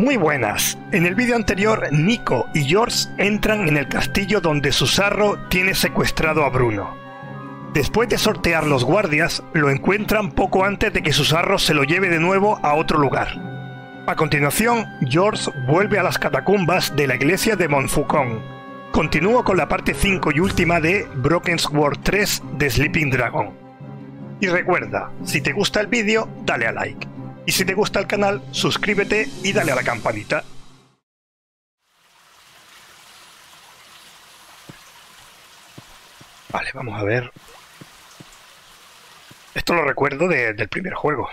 Muy buenas. En el vídeo anterior, Nico y George entran en el castillo donde Susarro tiene secuestrado a Bruno. Después de sortear los guardias, lo encuentran poco antes de que Susarro se lo lleve de nuevo a otro lugar. A continuación, George vuelve a las catacumbas de la iglesia de Montfaucon. Continúo con la parte 5 y última de Broken Sword 3 de Sleeping Dragon. Y recuerda, si te gusta el vídeo, dale a like. Y si te gusta el canal, suscríbete y dale a la campanita. Vale, vamos a ver. Esto lo recuerdo del primer juego.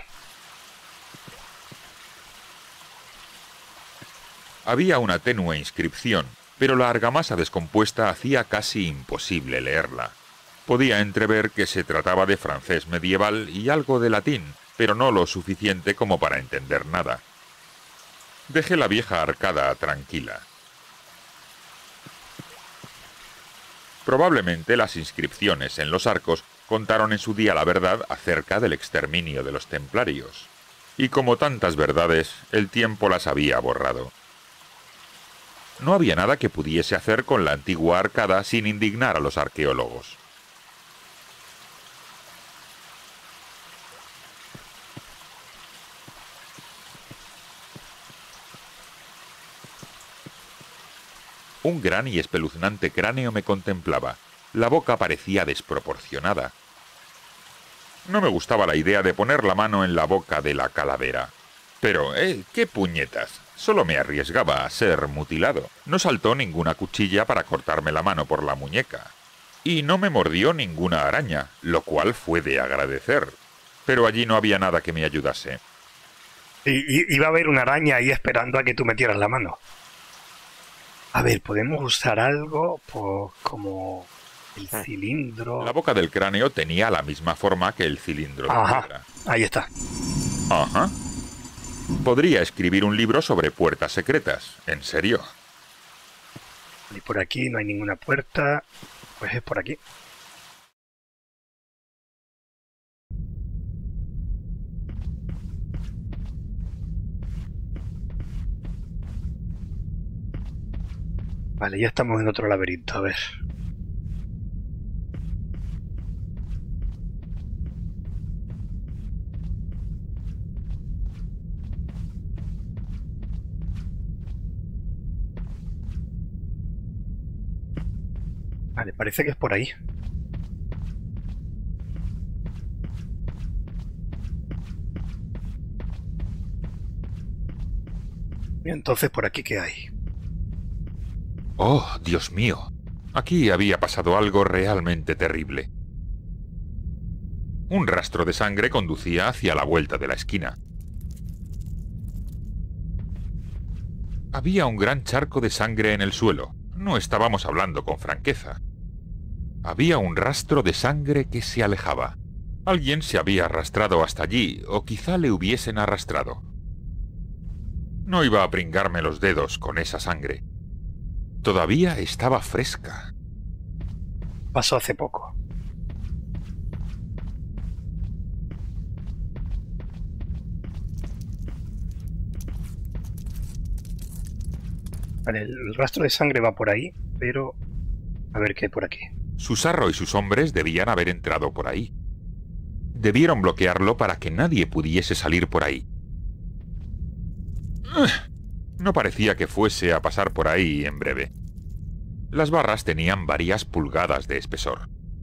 Había una tenue inscripción, pero la argamasa descompuesta hacía casi imposible leerla. Podía entrever que se trataba de francés medieval y algo de latín, pero no lo suficiente como para entender nada. Dejé la vieja arcada tranquila. Probablemente las inscripciones en los arcos contaron en su día la verdad acerca del exterminio de los templarios. Y como tantas verdades, el tiempo las había borrado. No había nada que pudiese hacer con la antigua arcada sin indignar a los arqueólogos. Un gran y espeluznante cráneo me contemplaba. La boca parecía desproporcionada. No me gustaba la idea de poner la mano en la boca de la calavera. Pero, ¿qué puñetas? Solo me arriesgaba a ser mutilado. No saltó ninguna cuchilla para cortarme la mano por la muñeca. Y no me mordió ninguna araña, lo cual fue de agradecer. Pero allí no había nada que me ayudase. Iba a haber una araña ahí esperando a que tú metieras la mano. A ver, podemos usar algo como el cilindro. La boca del cráneo tenía la misma forma que el cilindro de piedra. Ahí está. Ajá. Podría escribir un libro sobre puertas secretas. ¿En serio? Y por aquí no hay ninguna puerta. Pues es por aquí. Vale, ya estamos en otro laberinto, a ver. Vale, parece que es por ahí. Y entonces, ¿por aquí qué hay? ¡Oh, Dios mío! Aquí había pasado algo realmente terrible. Un rastro de sangre conducía hacia la vuelta de la esquina. Había un gran charco de sangre en el suelo. No estábamos hablando con franqueza. Había un rastro de sangre que se alejaba. Alguien se había arrastrado hasta allí, o quizá le hubiesen arrastrado. No iba a pringarme los dedos con esa sangre. Todavía estaba fresca. Pasó hace poco. Vale, el rastro de sangre va por ahí, pero a ver qué hay por aquí. Susarro y sus hombres debían haber entrado por ahí. Debieron bloquearlo para que nadie pudiese salir por ahí. No parecía que fuese a pasar por ahí en breve. Las barras tenían varias pulgadas de espesor.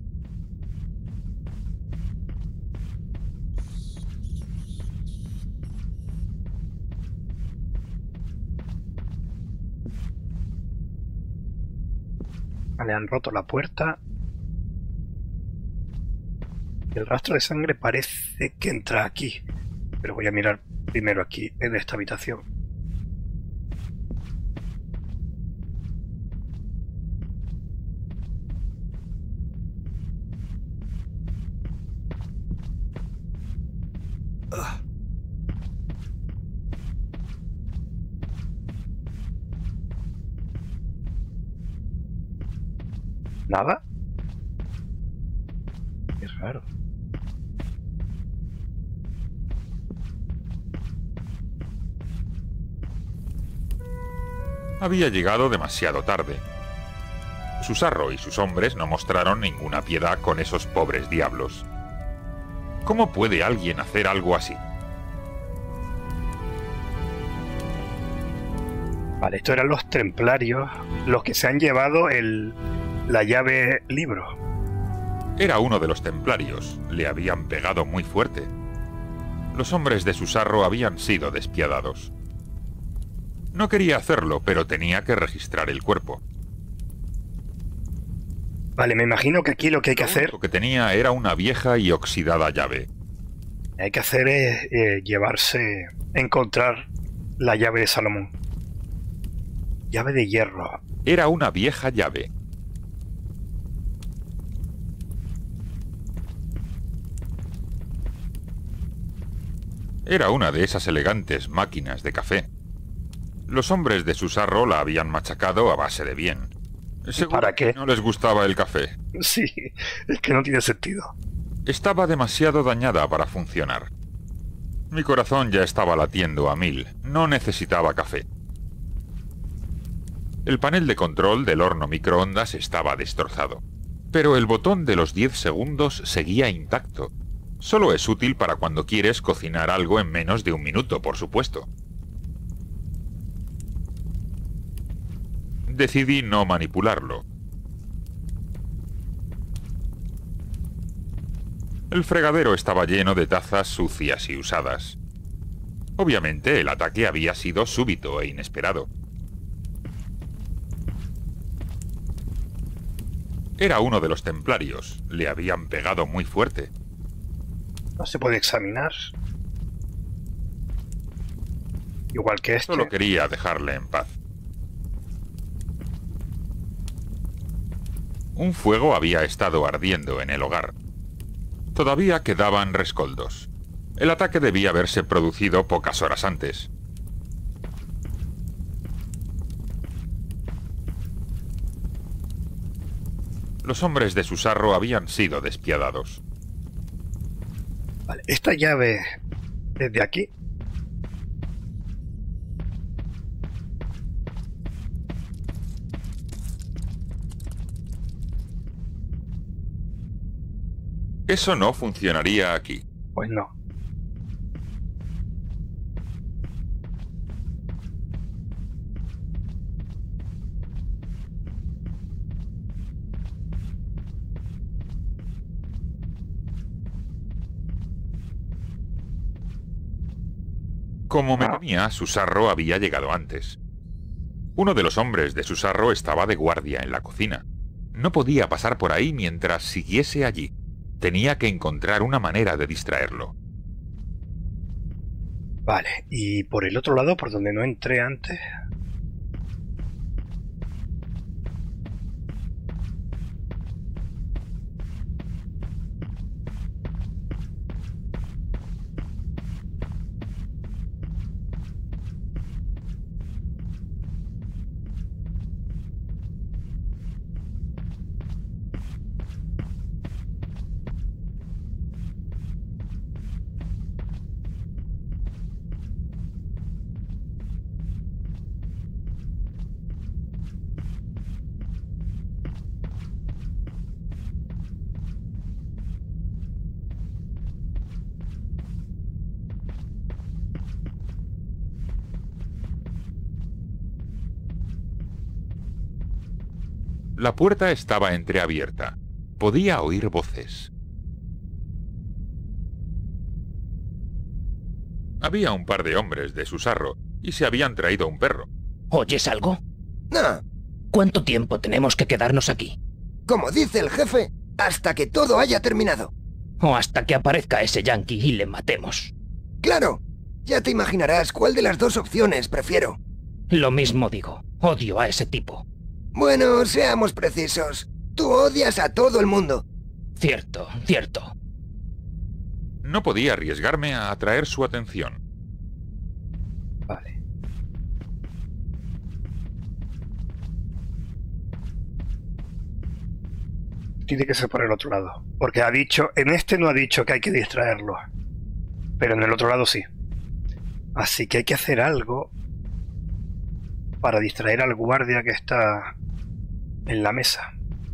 Vale, han roto la puerta. El rastro de sangre parece que entra aquí. Pero voy a mirar primero aquí, en esta habitación. ¿Nada? Es raro. Había llegado demasiado tarde. Susarro y sus hombres no mostraron ninguna piedad con esos pobres diablos. ¿Cómo puede alguien hacer algo así? Vale, estos eran los templarios, los que se han llevado la llave libro. Era uno de los templarios. Le habían pegado muy fuerte. Los hombres de Susarro habían sido despiadados. No quería hacerlo, pero tenía que registrar el cuerpo. Vale, me imagino que aquí lo que hay que hacer... Lo que tenía era una vieja y oxidada llave. Lo que hay que hacer es encontrar la llave de Salomón. Llave de hierro. Era una vieja llave. Era una de esas elegantes máquinas de café. Los hombres de Susarro la habían machacado a base de bien. Seguro ¿Para qué? que no les gustaba el café. Sí, es que no tiene sentido. Estaba demasiado dañada para funcionar. Mi corazón ya estaba latiendo a 1000. No necesitaba café. El panel de control del horno microondas estaba destrozado. Pero el botón de los 10 segundos seguía intacto. Solo es útil para cuando quieres cocinar algo en menos de un minuto, por supuesto. Decidí no manipularlo. El fregadero estaba lleno de tazas sucias y usadas. Obviamente el ataque había sido súbito e inesperado. Era uno de los templarios. Le habían pegado muy fuerte. No se puede examinar. Igual que este. Solo quería dejarle en paz. Un fuego había estado ardiendo en el hogar. Todavía quedaban rescoldos. El ataque debía haberse producido pocas horas antes. Los hombres de Susarro habían sido despiadados. Vale, esta llave desde aquí. Eso no funcionaría aquí. Pues no. Como me temía, Susarro había llegado antes. Uno de los hombres de Susarro estaba de guardia en la cocina. No podía pasar por ahí mientras siguiese allí. Tenía que encontrar una manera de distraerlo. Vale, y por el otro lado, por donde no entré antes... La puerta estaba entreabierta. Podía oír voces. Había un par de hombres de Susarro y se habían traído un perro. ¿Oyes algo? No, ¿Cuánto tiempo tenemos que quedarnos aquí? como dice el jefe, hasta que todo haya terminado. ¿O hasta que aparezca ese yankee y le matemos? Claro, ya te imaginarás cuál de las dos opciones prefiero. Lo mismo digo. Odio a ese tipo. Bueno, seamos precisos. Tú odias a todo el mundo. Cierto, cierto. No podía arriesgarme a atraer su atención. Vale. Tiene que ser por el otro lado. Porque ha dicho... En este no ha dicho que hay que distraerlo. Pero en el otro lado sí. Así que hay que hacer algo para distraer al guardia que está en la mesa.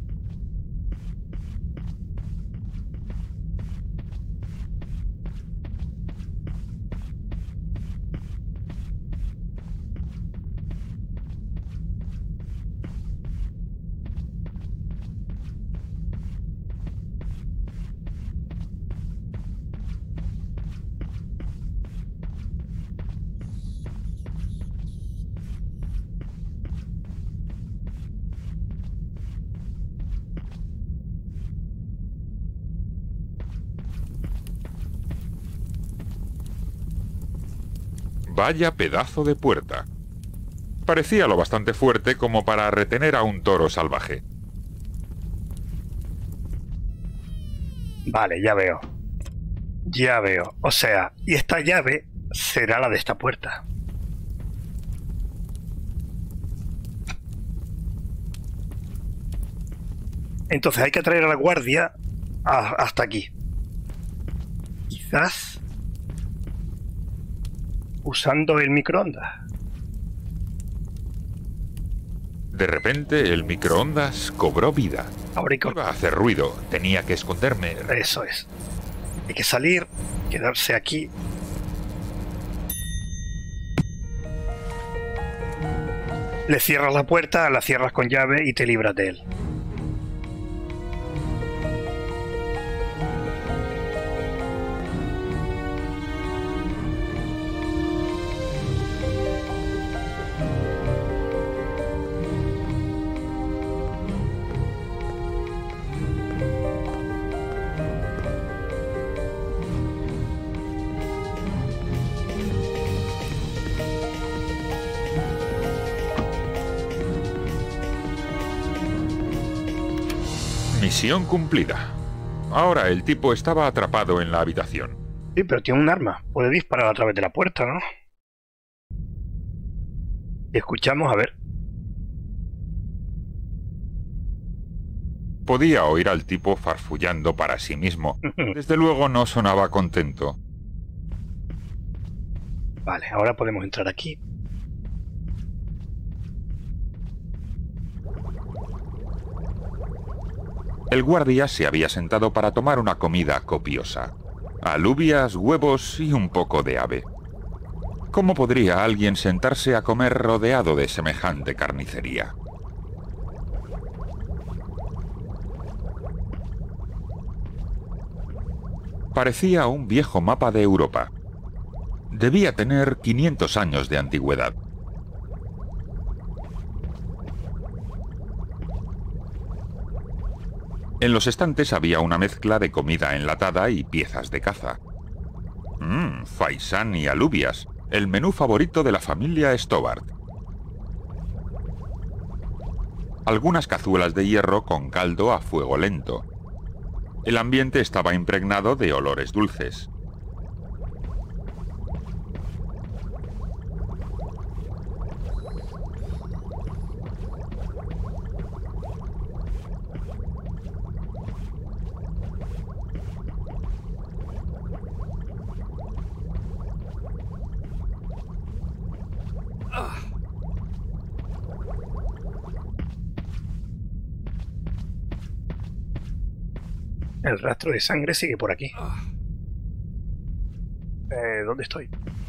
Vaya pedazo de puerta. Parecía lo bastante fuerte como para retener a un toro salvaje. Vale, ya veo. Ya veo. O sea, y esta llave será la de esta puerta. Entonces hay que traer a la guardia hasta aquí. Quizás usando el microondas. De repente el microondas cobró vida. Ahora hay que... Iba a hacer ruido, tenía que esconderme. Eso es. Hay que salir, quedarse aquí. Le cierras la puerta, la cierras con llave y te libras de él. Misión cumplida. Ahora el tipo estaba atrapado en la habitación. Sí, pero tiene un arma. Puede disparar a través de la puerta, ¿no? Y escuchamos, a ver. Podía oír al tipo farfullando para sí mismo. Desde luego no sonaba contento. Vale, ahora podemos entrar aquí. El guardia se había sentado para tomar una comida copiosa. Alubias, huevos y un poco de ave. ¿Cómo podría alguien sentarse a comer rodeado de semejante carnicería? Parecía un viejo mapa de Europa. Debía tener 500 años de antigüedad. En los estantes había una mezcla de comida enlatada y piezas de caza. Faisán y alubias, el menú favorito de la familia Stobart. Algunas cazuelas de hierro con caldo a fuego lento. El ambiente estaba impregnado de olores dulces. El rastro de sangre sigue por aquí. ¿Dónde estoy?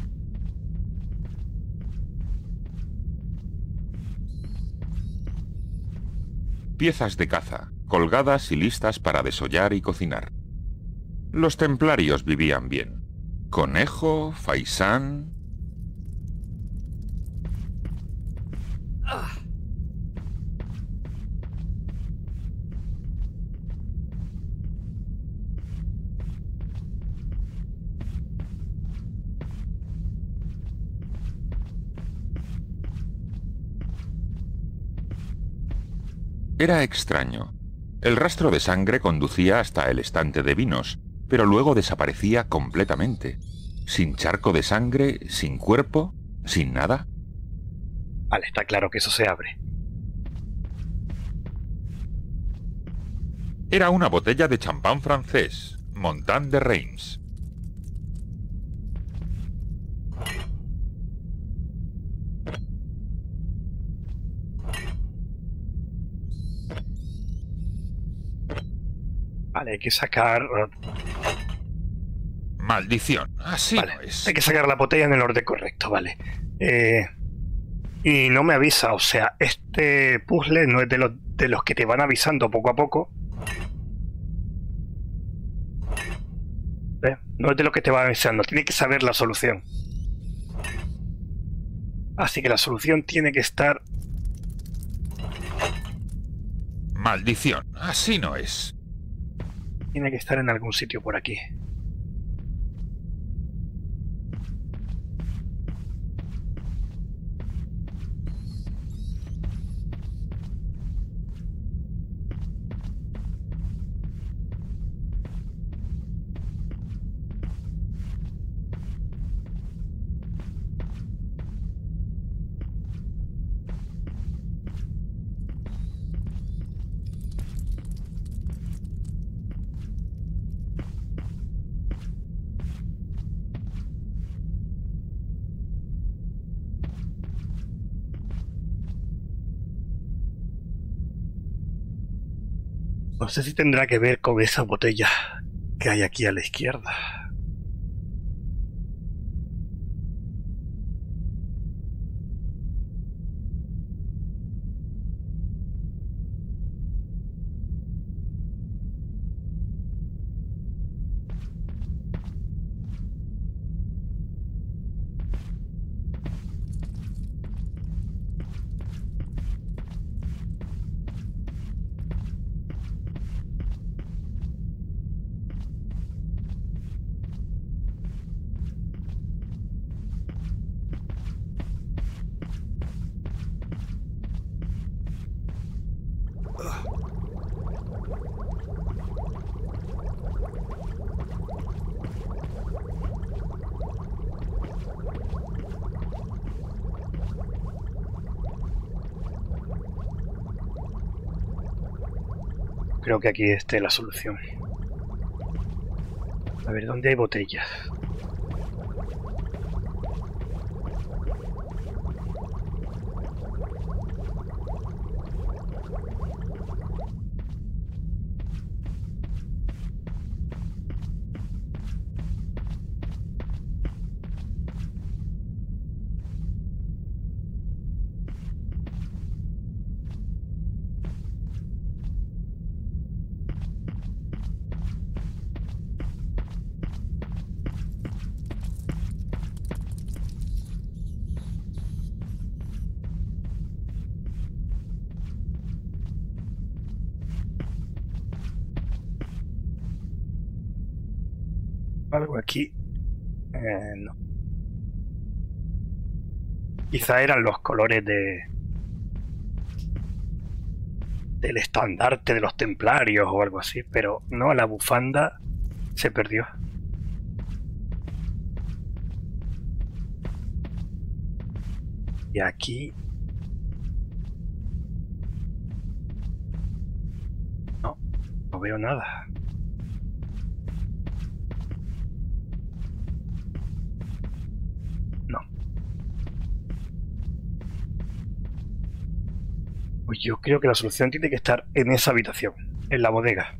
Piezas de caza, colgadas y listas para desollar y cocinar. Los templarios vivían bien. Conejo, faisán... Era extraño. El rastro de sangre conducía hasta el estante de vinos, pero luego desaparecía completamente. Sin charco de sangre, sin cuerpo, sin nada. Vale, está claro que eso se abre. Era una botella de champán francés, Montagne de Reims. Vale, hay que sacar... Maldición, así Vale, no es. hay que sacar la botella en el orden correcto, vale. Y no me avisa, o sea, este puzzle no es de los que te van avisando poco a poco. ¿Ves? No es de los que te van avisando, tiene que saber la solución. Así que la solución tiene que estar... Maldición, así no es. Tiene que estar en algún sitio por aquí. No sé si tendrá que ver con esa botella que hay aquí a la izquierda. Creo que aquí esté la solución. A ver, ¿dónde hay botellas? Algo aquí. No. Quizá eran los colores del estandarte de los templarios o algo así, pero no, la bufanda se perdió. Y aquí... No, no veo nada. No. Pues yo creo que la solución tiene que estar en esa habitación, en la bodega.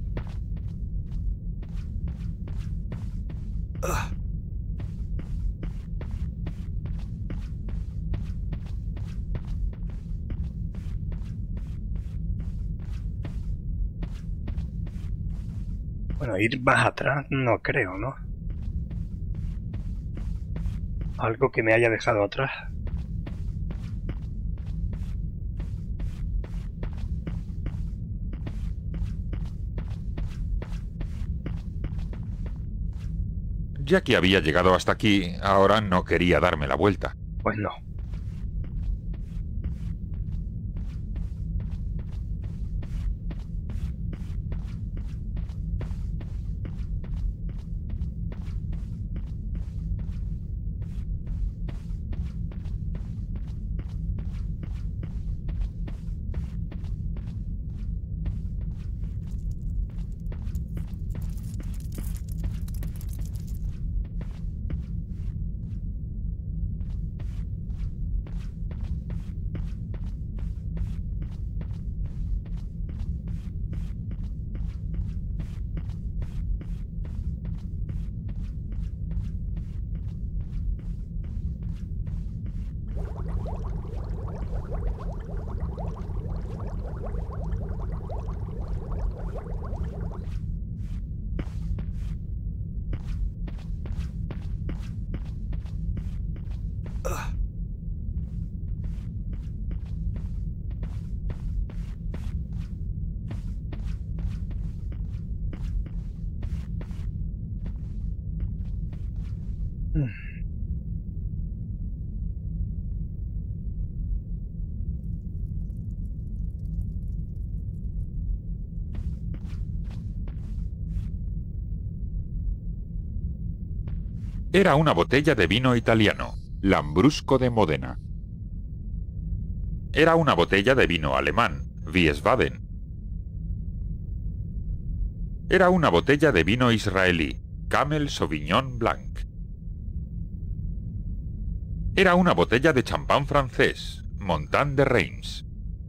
Bueno, ir más atrás no creo, ¿no? Algo que me haya dejado atrás. Ya que había llegado hasta aquí, ahora no quería darme la vuelta. Pues no. Era una botella de vino italiano, Lambrusco de Módena. Era una botella de vino alemán, Wiesbaden. Era una botella de vino israelí, Camel Sauvignon Blanc. Era una botella de champán francés, Montagne de Reims.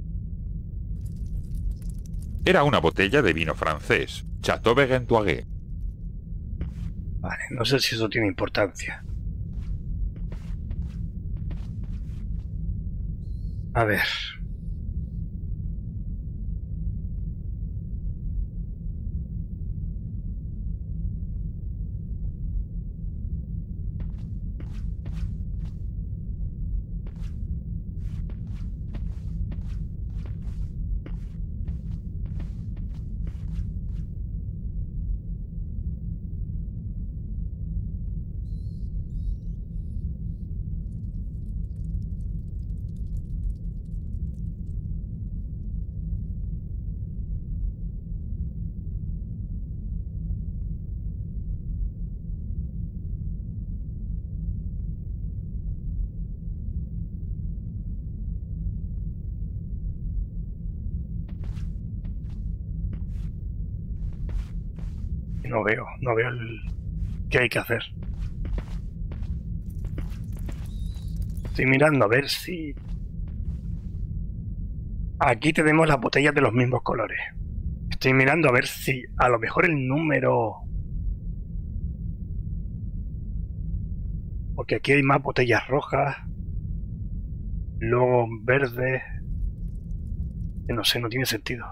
Era una botella de vino francés, Chateau Vergentoiré. Vale, no sé si eso tiene importancia. A ver. No veo qué hay que hacer. Estoy mirando a ver si... Aquí tenemos las botellas de los mismos colores. Estoy mirando a ver si a lo mejor el número... Porque aquí hay más botellas rojas. Luego verdes. No sé, no tiene sentido.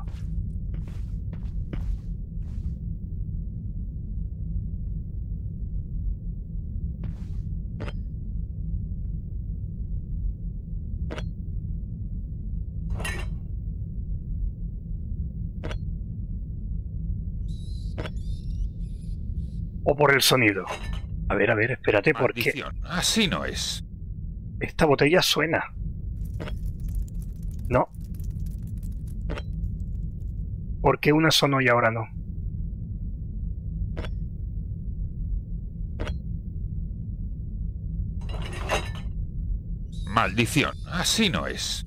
O por el sonido. A ver, espérate, porque Maldición, así no es. esta botella suena. No. ¿Por qué una sonó y ahora no? Maldición, así no es.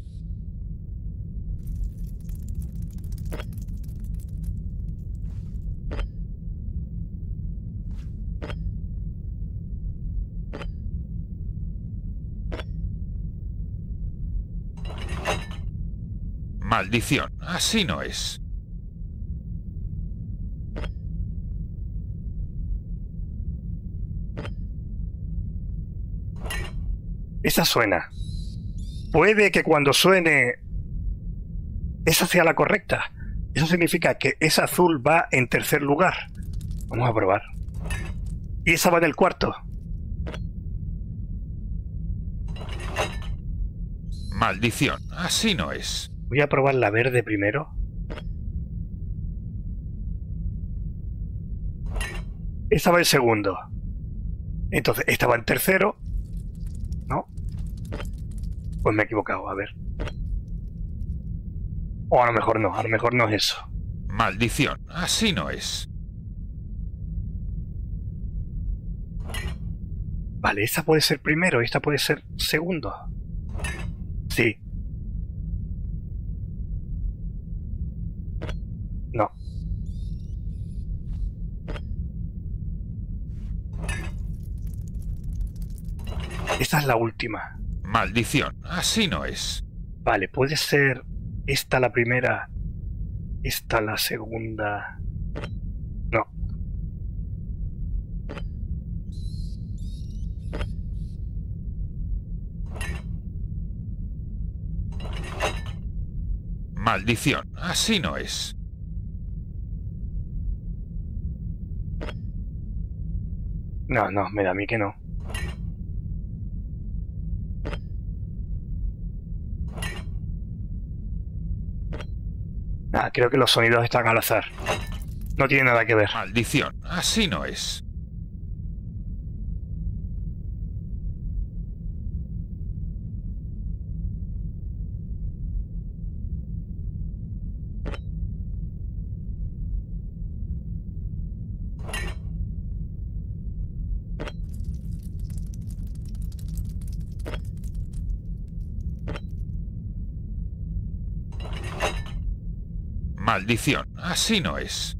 Maldición, así no es. Esa suena. Puede que cuando suene esa sea la correcta. Eso significa que esa azul va en tercer lugar. Vamos a probar. Y esa va en el cuarto. Maldición, así no es. Voy a probar la verde primero. Esa va en segundo. Entonces, esta va en tercero. ¿No? Pues me he equivocado, a ver. O a lo mejor no es eso. Maldición, así no es. Vale, esta puede ser primero, esta puede ser segundo. Sí. No. Esta es la última. Maldición, así no es. Vale, puede ser esta la primera, esta la segunda. No. Maldición, así no es. No, me da a mí que no. Ah, creo que los sonidos están al azar. No tiene nada que ver. Maldición, así no es. Maldición, así no es.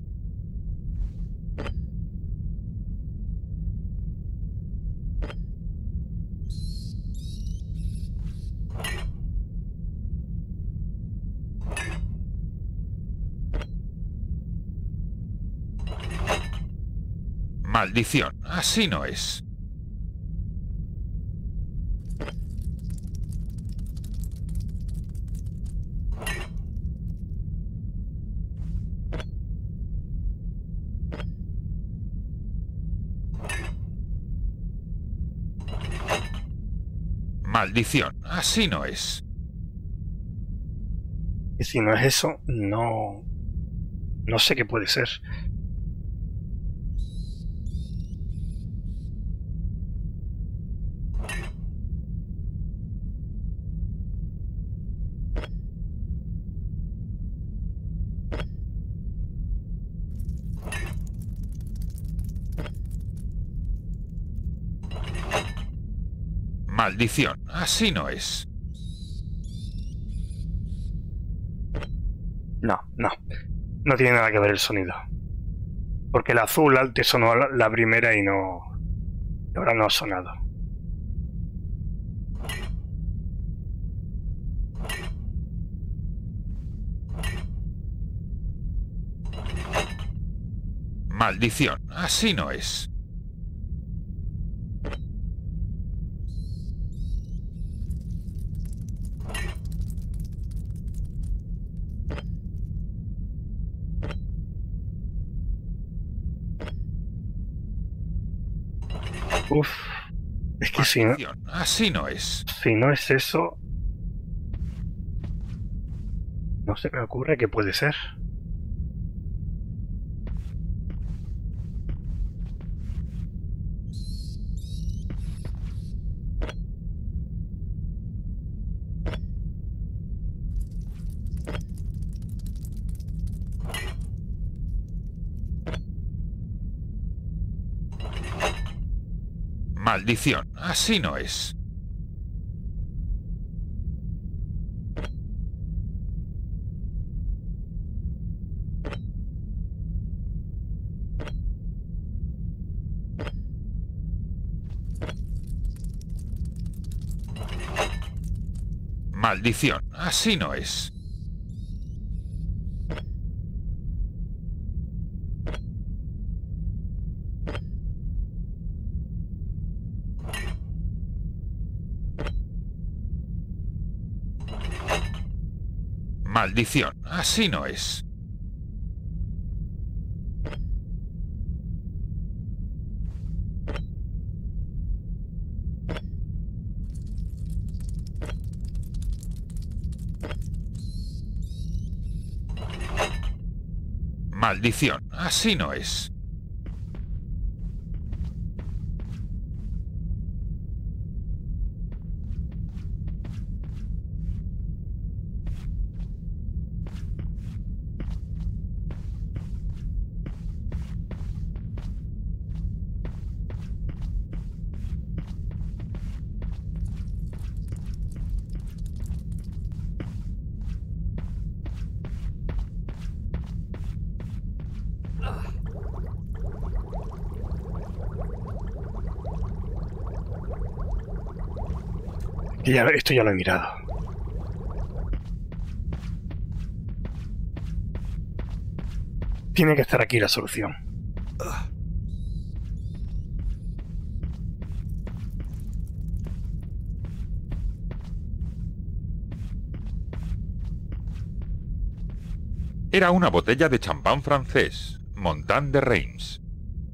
Maldición, así no es. Maldición, así no es. Y si no es eso, no... No sé qué puede ser. Maldición, así no es. No, no. No tiene nada que ver el sonido. Porque el azul antes sonó la primera y no... Ahora no ha sonado. Maldición, así no es. Uf. Es que si no... Maldición, así no es. Si no es eso... No se me ocurre qué puede ser. Maldición, así no es. Maldición, así no es. Maldición, así no es. Maldición, así no es. Esto ya lo he mirado. Tiene que estar aquí la solución. Era una botella de champán francés, Montagne de Reims.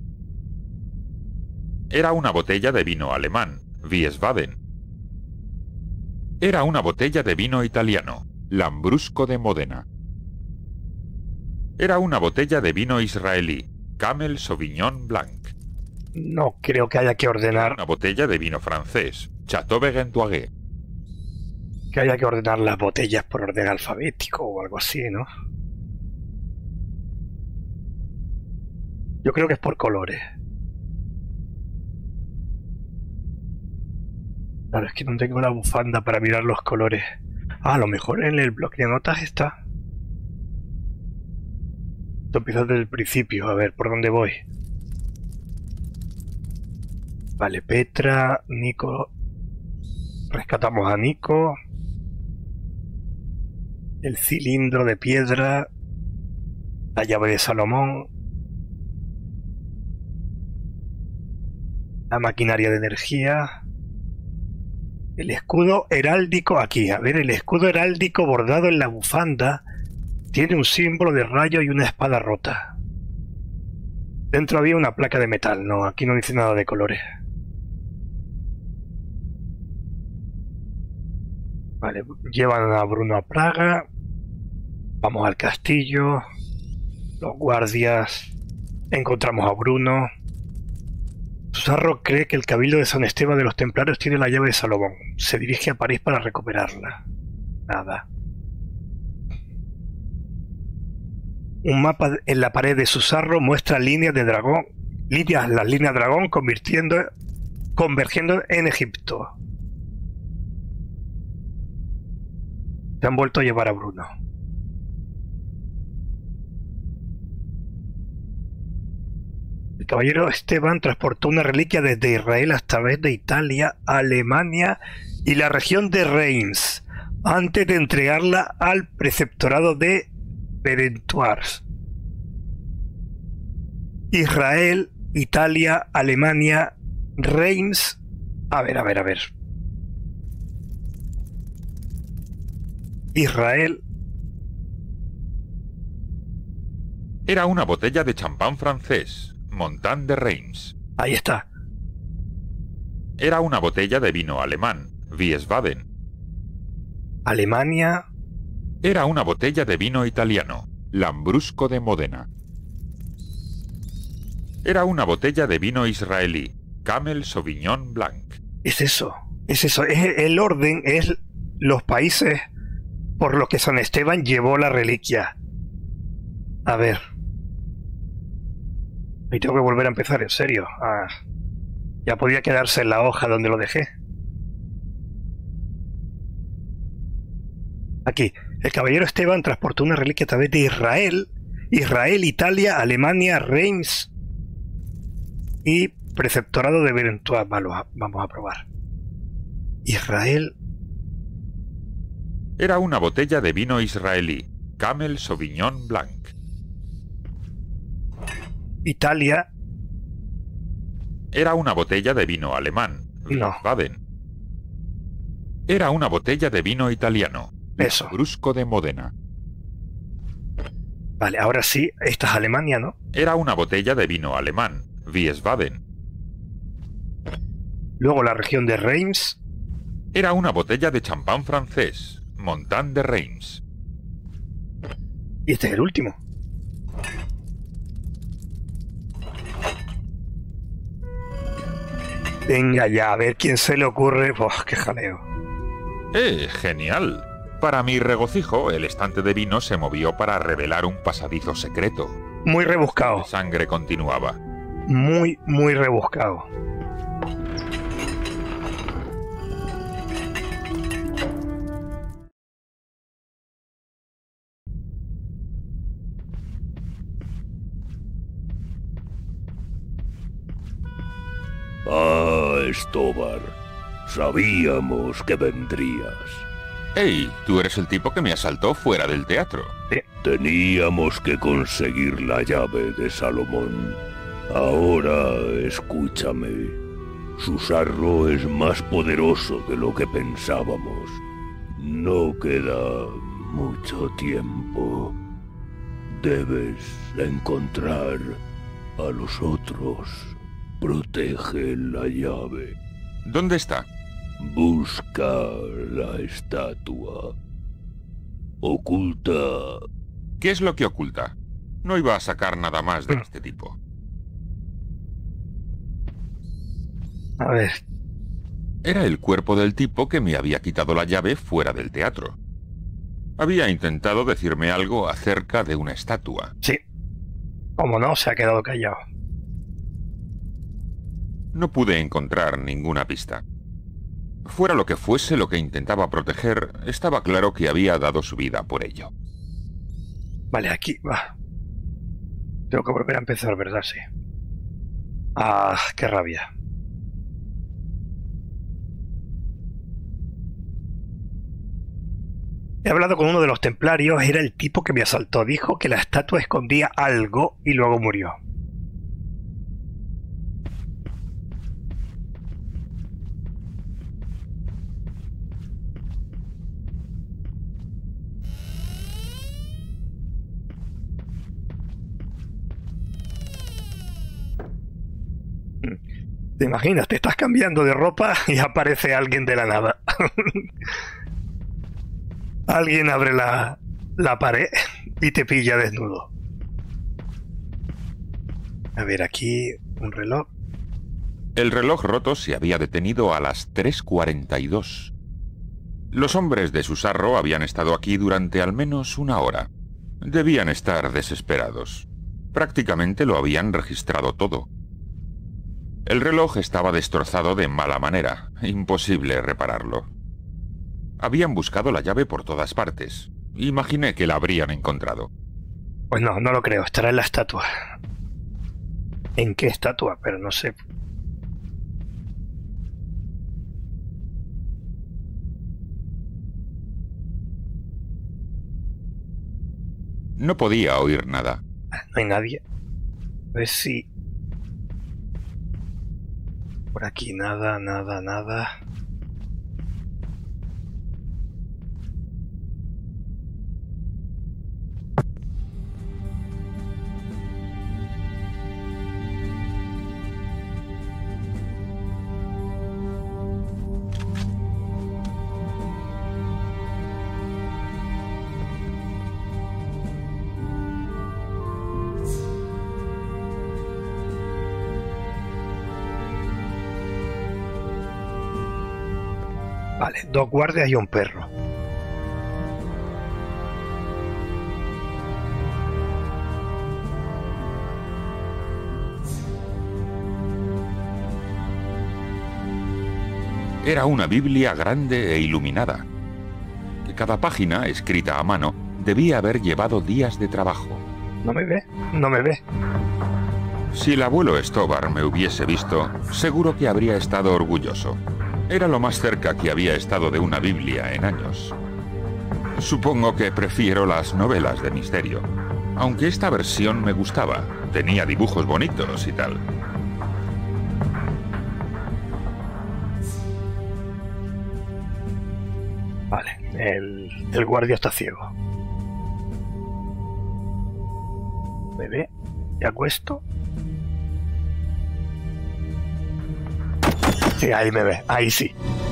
Era una botella de vino alemán, Wiesbaden. Era una botella de vino italiano, Lambrusco de Módena. Era una botella de vino israelí, Camel Sauvignon Blanc. No creo que haya que ordenar... Una botella de vino francés, Chateau Vergentoigue. Que haya que ordenar las botellas por orden alfabético o algo así, ¿no? Yo creo que es por colores. Claro, es que no tengo la bufanda para mirar los colores. Ah, a lo mejor en el bloque de notas está. Esto empieza desde el principio. A ver, ¿por dónde voy? Vale, Petra, Nico. Rescatamos a Nico. El cilindro de piedra. La llave de Salomón. La maquinaria de energía. El escudo heráldico aquí. A ver, el escudo heráldico bordado en la bufanda tiene un símbolo de rayo y una espada rota. Dentro había una placa de metal. No, aquí no dice nada de colores. Vale, llevan a Bruno a Praga. Vamos al castillo. Los guardias. Encontramos a Bruno. Susarro cree que el cabildo de San Esteban de los Templarios tiene la llave de Salomón. Se dirige a París para recuperarla. Nada. Un mapa en la pared de Susarro muestra líneas de dragón. Las líneas dragón convergiendo en Egipto. Se han vuelto a llevar a Bruno. El caballero Esteban transportó una reliquia desde Israel hasta vez de Italia, Alemania y la región de Reims, antes de entregarla al preceptorado de Berentoirs. Israel, Italia, Alemania, Reims. A ver. Israel. Era una botella de champán francés, Montant de Reims. Ahí está. Era una botella de vino alemán, Wiesbaden. Alemania. Era una botella de vino italiano, Lambrusco de Módena. Era una botella de vino israelí, Camel Sauvignon Blanc. Es eso. El orden es los países por los que San Esteban llevó la reliquia. A ver. Y tengo que volver a empezar, en serio. Ya podía quedarse en la hoja donde lo dejé. Aquí. El caballero Esteban transportó una reliquia a través de Israel, Italia, Alemania, Reims y preceptorado de Berentois. Vamos a probar. Israel. Era una botella de vino israelí, Camel Sauvignon Blanc. Italia. Era una botella de vino alemán, No. Baden. Era una botella de vino italiano, Eso. Brusco de Módena. Vale, ahora sí, esta es Alemania, ¿no? Era una botella de vino alemán, Wiesbaden. Luego la región de Reims. Era una botella de champán francés, Montant de Reims. Y este es el último. Venga ya, a ver quién se le ocurre. ¡Buah, qué jaleo! ¡Genial! Para mi regocijo, el estante de vino se movió para revelar un pasadizo secreto. Muy rebuscado. La sangre continuaba. Muy, muy rebuscado. Stobar. Sabíamos que vendrías. ¡Ey! Tú eres el tipo que me asaltó fuera del teatro. Teníamos que conseguir la llave de Salomón. Ahora, escúchame. Susarro es más poderoso de lo que pensábamos. No queda mucho tiempo. Debes encontrar a los otros. Protege la llave. ¿Dónde está? Busca la estatua. Oculta. ¿Qué es lo que oculta? No iba a sacar nada más de este tipo. A ver. Era el cuerpo del tipo que me había quitado la llave fuera del teatro. Había intentado decirme algo acerca de una estatua. Sí. Como no, se ha quedado callado. No pude encontrar ninguna pista. Fuera lo que fuese lo que intentaba proteger, estaba claro que había dado su vida por ello. Vale, aquí va. Tengo que volver a empezar, ¿verdad? Sí. Ah, qué rabia. He hablado con uno de los templarios, era el tipo que me asaltó. Dijo que la estatua escondía algo y luego murió. ¿Te imaginas? Te estás cambiando de ropa y aparece alguien de la nada. Alguien abre la pared y te pilla desnudo. A ver, aquí un reloj. El reloj roto se había detenido a las 3:42. Los hombres de Susarro habían estado aquí durante al menos una hora. Debían estar desesperados. Prácticamente lo habían registrado todo. El reloj estaba destrozado de mala manera. Imposible repararlo. Habían buscado la llave por todas partes. Imaginé que la habrían encontrado. Pues no, no lo creo. Estará en la estatua. ¿En qué estatua? Pero no sé. No podía oír nada. No hay nadie. A ver si... Por aquí nada, nada, nada. Vale, 2 guardias y un perro. Era una Biblia grande e iluminada. Cada página, escrita a mano, debía haber llevado días de trabajo. ¿No me ve? No me ve. Si el abuelo Stobar me hubiese visto, seguro que habría estado orgulloso. Era lo más cerca que había estado de una Biblia en años. Supongo que prefiero las novelas de misterio, aunque esta versión me gustaba. Tenía dibujos bonitos y tal. Vale, el guardia está ciego. ¿Me ve? ¿Me acuesto? Sí, ahí me ve, ahí sí.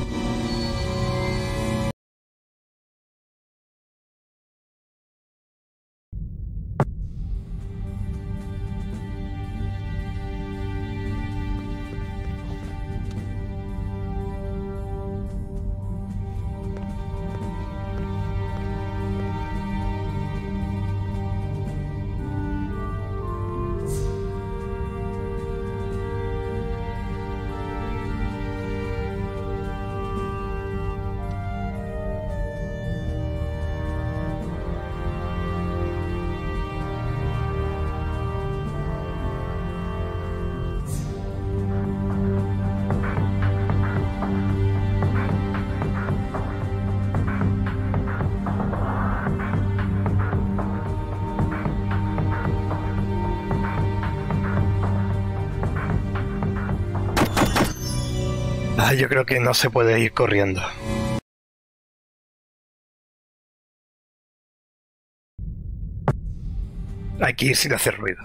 Ah, yo creo que no se puede ir corriendo. Hay que ir sin hacer ruido.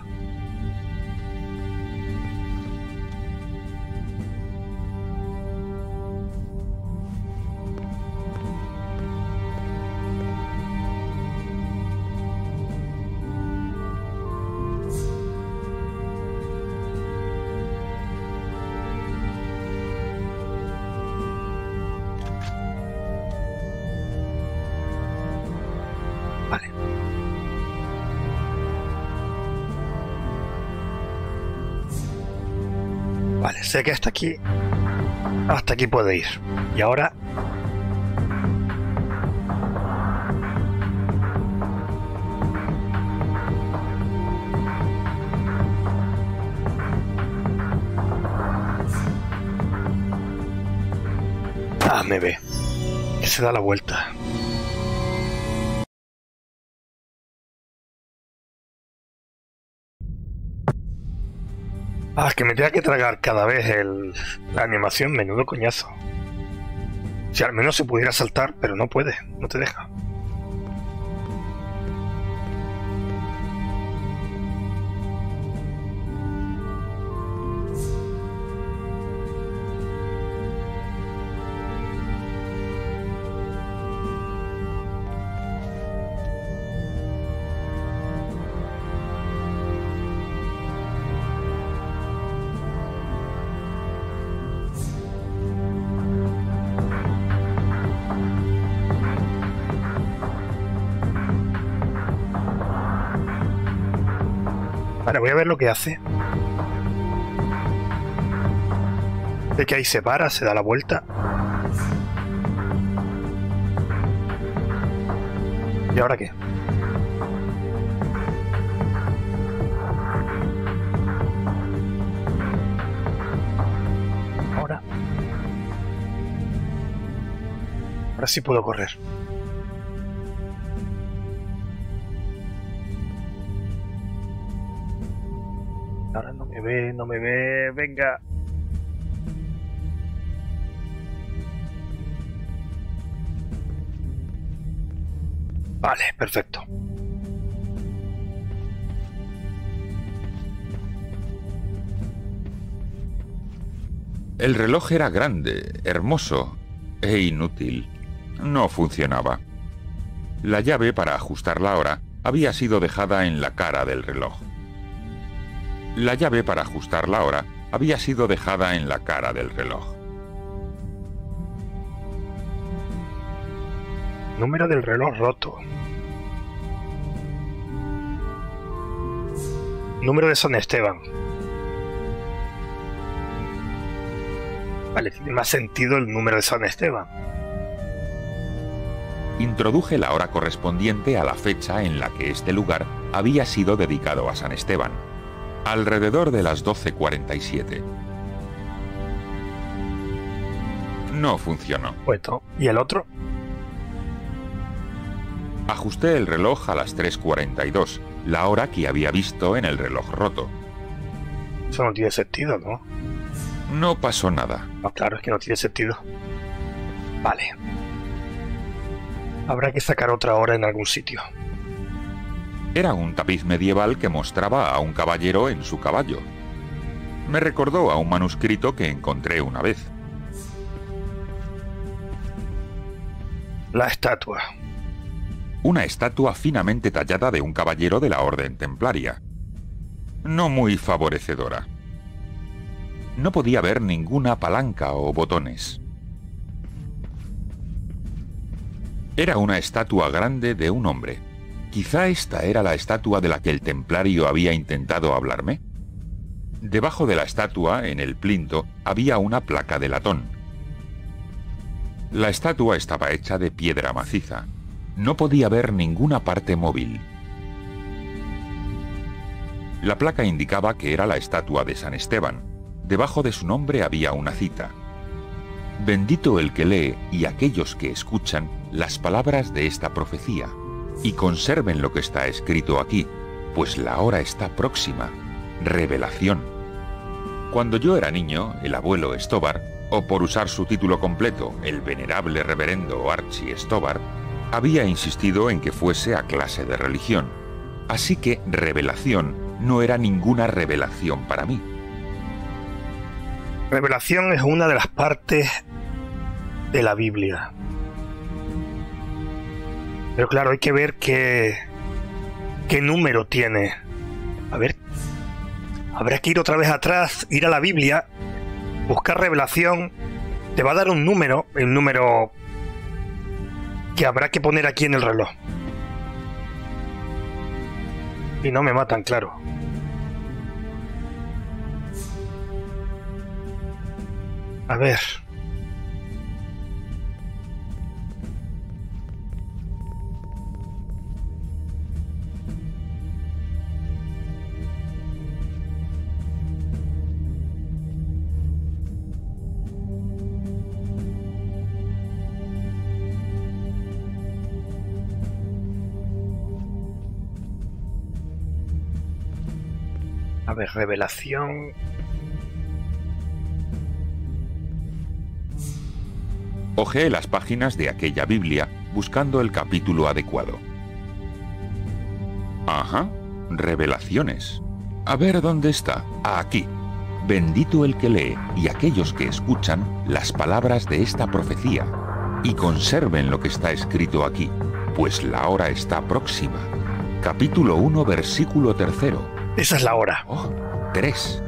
Vale. Vale, sé que hasta aquí puede ir. Y ahora... Ah, me ve. Que se da la vuelta. Ah, que me tenga que tragar cada vez la animación, menudo coñazo. Si al menos se pudiera saltar, pero no puede, no te deja. Vale, voy a ver lo que hace. De que ahí se para, se da la vuelta. ¿Y ahora qué? Ahora sí puedo correr. Ahora no me ve, venga. Vale, perfecto. El reloj era grande, hermoso e inútil. No funcionaba. La llave para ajustar la hora había sido dejada en la cara del reloj. La llave para ajustar la hora había sido dejada en la cara del reloj. Número del reloj roto. Número de San Esteban. Vale, tiene más sentido el número de San Esteban. Introduje la hora correspondiente a la fecha en la que este lugar había sido dedicado a San Esteban, alrededor de las 12:47. No funcionó. Bueno, ¿y el otro? Ajusté el reloj a las 3:42, la hora que había visto en el reloj roto. Eso no tiene sentido, ¿no? No pasó nada. No, claro, es que no tiene sentido. Vale. Habrá que sacar otra hora en algún sitio. Era un tapiz medieval que mostraba a un caballero en su caballo. Me recordó a un manuscrito que encontré una vez. La estatua. Una estatua finamente tallada de un caballero de la Orden Templaria. No muy favorecedora. No podía ver ninguna palanca o botones. Era una estatua grande de un hombre. Quizá esta era la estatua de la que el templario había intentado hablarme. Debajo de la estatua, en el plinto, había una placa de latón. La estatua estaba hecha de piedra maciza. No podía ver ninguna parte móvil. La placa indicaba que era la estatua de San Esteban. Debajo de su nombre había una cita. Bendito el que lee y aquellos que escuchan las palabras de esta profecía, y conserven lo que está escrito aquí, pues la hora está próxima. Revelación. Cuando yo era niño, el abuelo Stobar, o por usar su título completo, el venerable reverendo Archie Stobar, había insistido en que fuese a clase de religión. Así que revelación no era ninguna revelación para mí. Revelación es una de las partes de la Biblia. Pero claro, hay que ver qué número tiene. A ver, habrá que ir otra vez atrás, ir a la Biblia, buscar revelación. Te va a dar un número, el número que habrá que poner aquí en el reloj. Y no me matan, claro. A ver. A ver, revelación. Hojeé las páginas de aquella Biblia buscando el capítulo adecuado. Ajá, revelaciones. A ver dónde está. Aquí. Bendito el que lee y aquellos que escuchan las palabras de esta profecía y conserven lo que está escrito aquí, pues la hora está próxima. Capítulo 1, versículo 3. Esa es la hora. Oh, 3.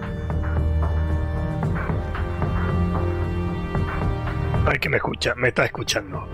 Ay, que me escucha, me está escuchando.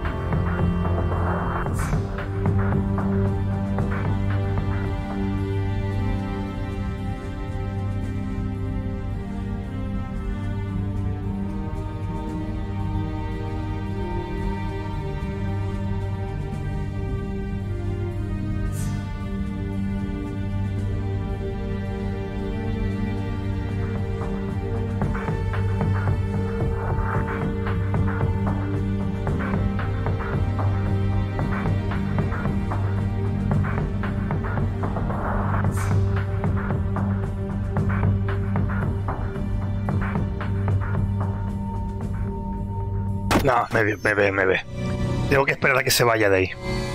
No, me ve. Tengo que esperar a que se vaya de ahí.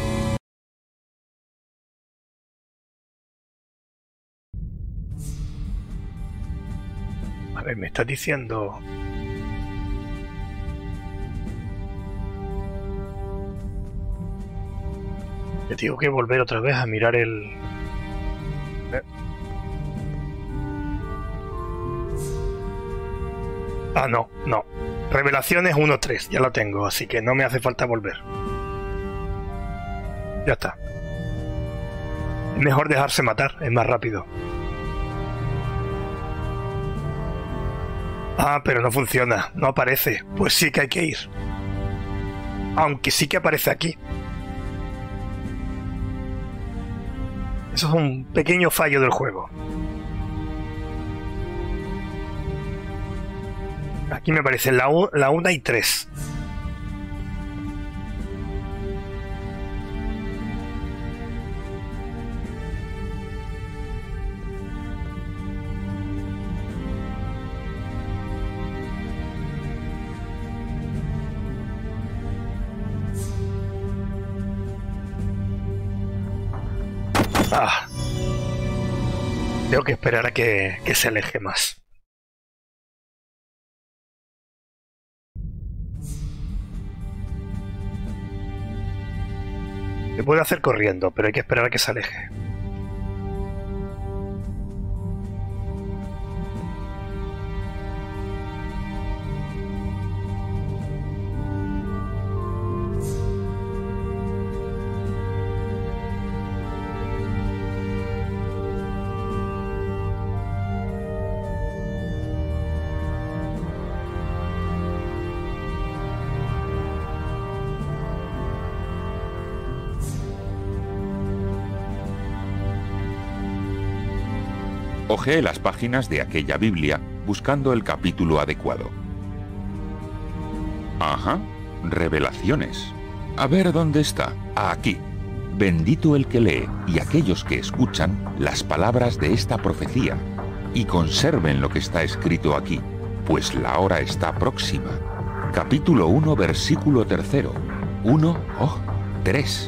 A ver, me estás diciendo... Que tengo que volver otra vez a mirar el... Ah, no. Revelaciones 1.3, ya lo tengo, así que no me hace falta volver. Ya está. Es mejor dejarse matar, es más rápido. Ah, pero no funciona, no aparece. Pues sí que hay que ir. Aunque sí que aparece aquí. Eso es un pequeño fallo del juego. Aquí me parece la 1 y 3. Ah. Tengo que esperar a que se aleje más. Se puede hacer corriendo, pero hay que esperar a que se aleje. Hojeé las páginas de aquella Biblia buscando el capítulo adecuado. Ajá, revelaciones. A ver dónde está. Aquí. Bendito el que lee y aquellos que escuchan las palabras de esta profecía y conserven lo que está escrito aquí, pues la hora está próxima. Capítulo 1, versículo 3. 1, 3.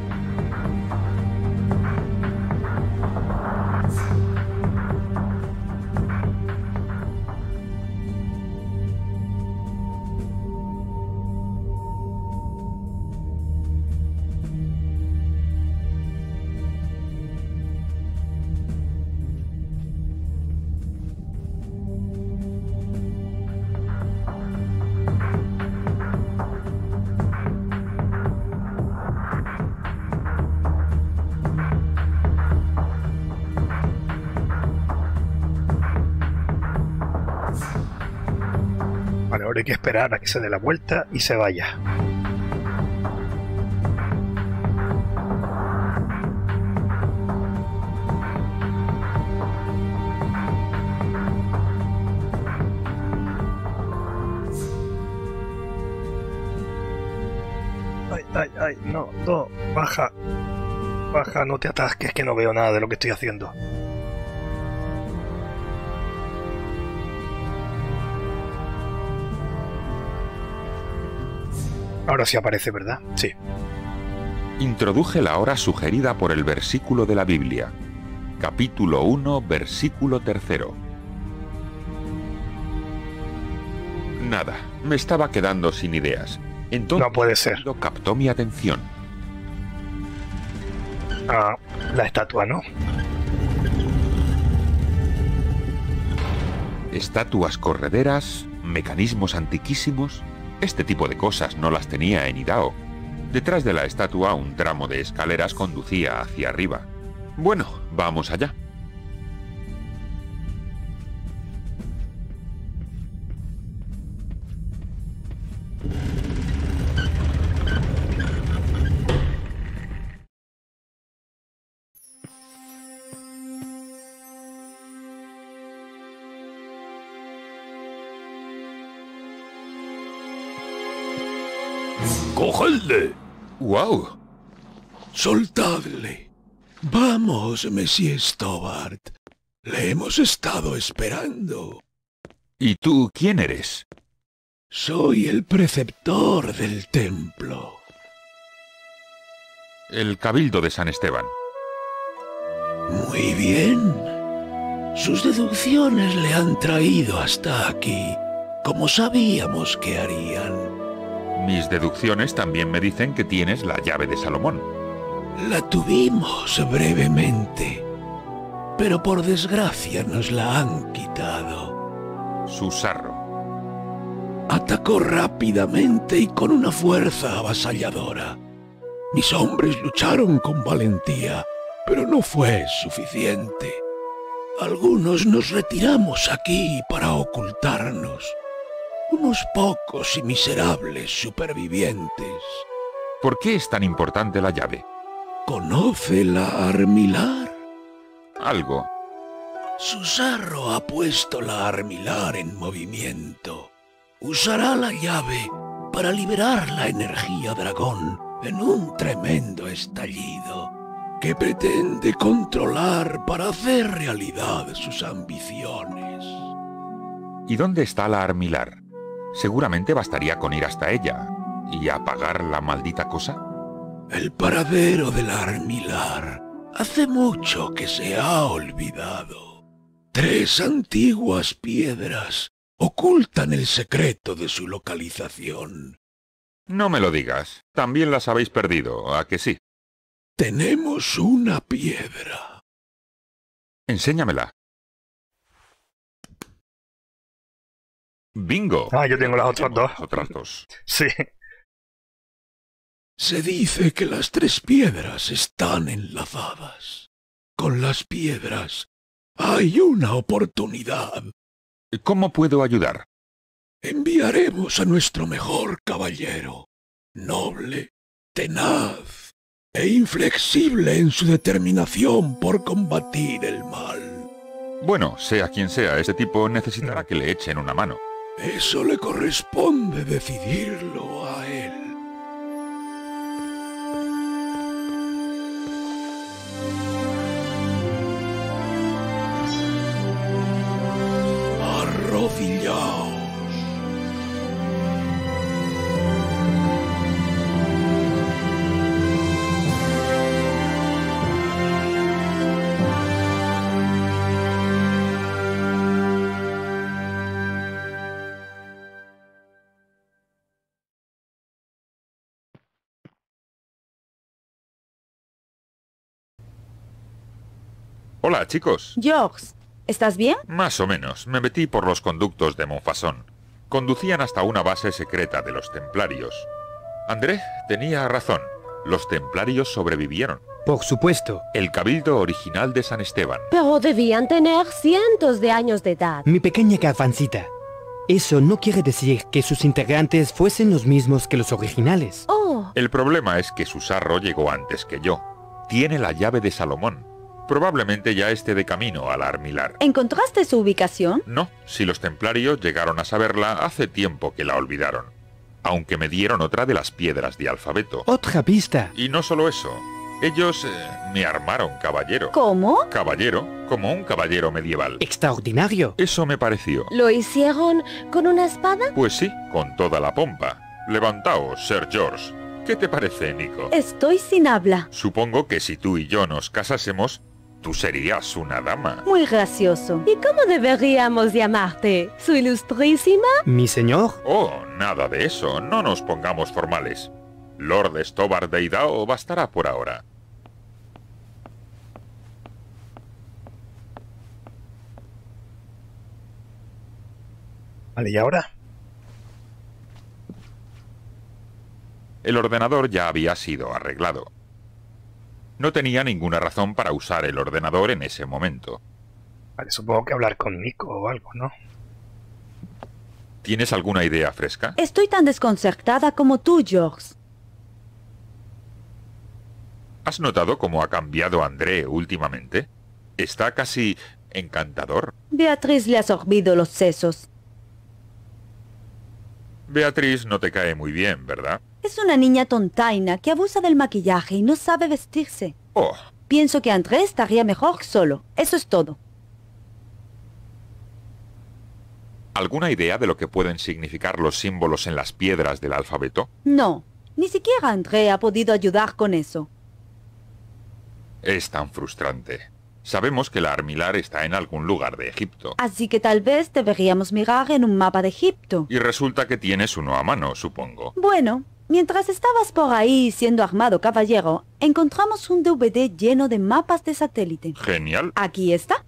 Vale, ahora hay que esperar a que se dé la vuelta y se vaya. Ay, no, baja, no te atasques, que no veo nada de lo que estoy haciendo. Ahora sí aparece, ¿verdad? Sí. Introduje la hora sugerida por el versículo de la Biblia. Capítulo 1, versículo 3. Nada, me estaba quedando sin ideas. Entonces No puede ser. algo captó mi atención. Ah, la estatua, ¿no? Estatuas correderas, mecanismos antiquísimos. Este tipo de cosas no las tenía en Idaho. Detrás de la estatua un tramo de escaleras conducía hacia arriba. Bueno, vamos allá. ¡Cogedle! ¡Guau! Soltadle. Vamos, Monsieur Stobart. Le hemos estado esperando. ¿Y tú quién eres? Soy el preceptor del templo. El Cabildo de San Esteban. Muy bien. Sus deducciones le han traído hasta aquí, como sabíamos que harían. Mis deducciones también me dicen que tienes la llave de Salomón. La tuvimos brevemente, pero por desgracia nos la han quitado. Susarro. Atacó rápidamente y con una fuerza avasalladora. Mis hombres lucharon con valentía, pero no fue suficiente. Algunos nos retiramos aquí para ocultarnos. Unos pocos y miserables supervivientes. ¿Por qué es tan importante la llave? ¿Conoce la Armilar? Algo. Susarro ha puesto la Armilar en movimiento. Usará la llave para liberar la energía dragón en un tremendo estallido que pretende controlar para hacer realidad sus ambiciones. ¿Y dónde está la Armilar? Seguramente bastaría con ir hasta ella y apagar la maldita cosa. El paradero de la Armilar hace mucho que se ha olvidado. 3 antiguas piedras ocultan el secreto de su localización. No me lo digas. También las habéis perdido, ¿a que sí? Tenemos una piedra. Enséñamela. ¡Bingo! Ah, yo tengo las otras dos. Las otras dos. Sí. Se dice que las 3 piedras están enlazadas. Con las piedras hay una oportunidad. ¿Cómo puedo ayudar? Enviaremos a nuestro mejor caballero, noble, tenaz e inflexible en su determinación por combatir el mal. Bueno, sea quien sea, ese tipo necesitará que le echen una mano. Eso le corresponde decidirlo a él. Arrodillaos. Hola, chicos. Georges, ¿estás bien? Más o menos. Me metí por los conductos de Montfaucon. Conducían hasta una base secreta de los templarios. André tenía razón. Los templarios sobrevivieron. Por supuesto. El cabildo original de San Esteban. Pero debían tener cientos de años de edad. Mi pequeña garfancita. Eso no quiere decir que sus integrantes fuesen los mismos que los originales. Oh, El problema es que Susarro llegó antes que yo. Tiene la llave de Salomón. Probablemente ya esté de camino a la Armilar. ¿encontraste su ubicación? No, si los templarios llegaron a saberla, hace tiempo que la olvidaron. Aunque me dieron otra de las piedras de alfabeto. Otra pista. Y no solo eso. Ellos me armaron caballero. ¿Cómo? Caballero, como un caballero medieval. Extraordinario. Eso me pareció. ¿Lo hicieron con una espada? Pues sí, con toda la pompa. Levantaos, Sir George. ¿Qué te parece, Nico? Estoy sin habla. Supongo que si tú y yo nos casásemos, tú serías una dama. Muy gracioso. ¿Y cómo deberíamos llamarte? ¿Su ilustrísima? ¿Mi señor? Oh, nada de eso. No nos pongamos formales. Lord Stobart de Idaho bastará por ahora. Vale, ¿y ahora? El ordenador ya había sido arreglado. No tenía ninguna razón para usar el ordenador en ese momento. Vale, supongo que hablar con Nico o algo, ¿no? ¿Tienes alguna idea fresca? Estoy tan desconcertada como tú, George. ¿Has notado cómo ha cambiado André últimamente? Está casi encantador. Beatriz le ha sorbido los sesos. Beatriz no te cae muy bien, ¿verdad? Es una niña tontaina que abusa del maquillaje y no sabe vestirse. Oh, Pienso que André estaría mejor solo. Eso es todo. ¿alguna idea de lo que pueden significar los símbolos en las piedras del alfabeto? No, ni siquiera André ha podido ayudar con eso. Es tan frustrante. Sabemos que la Armilar está en algún lugar de Egipto. Así que tal vez deberíamos mirar en un mapa de Egipto. Y resulta que tienes uno a mano, supongo. Bueno, mientras estabas por ahí siendo armado caballero, encontramos un DVD lleno de mapas de satélite. Genial. Aquí está.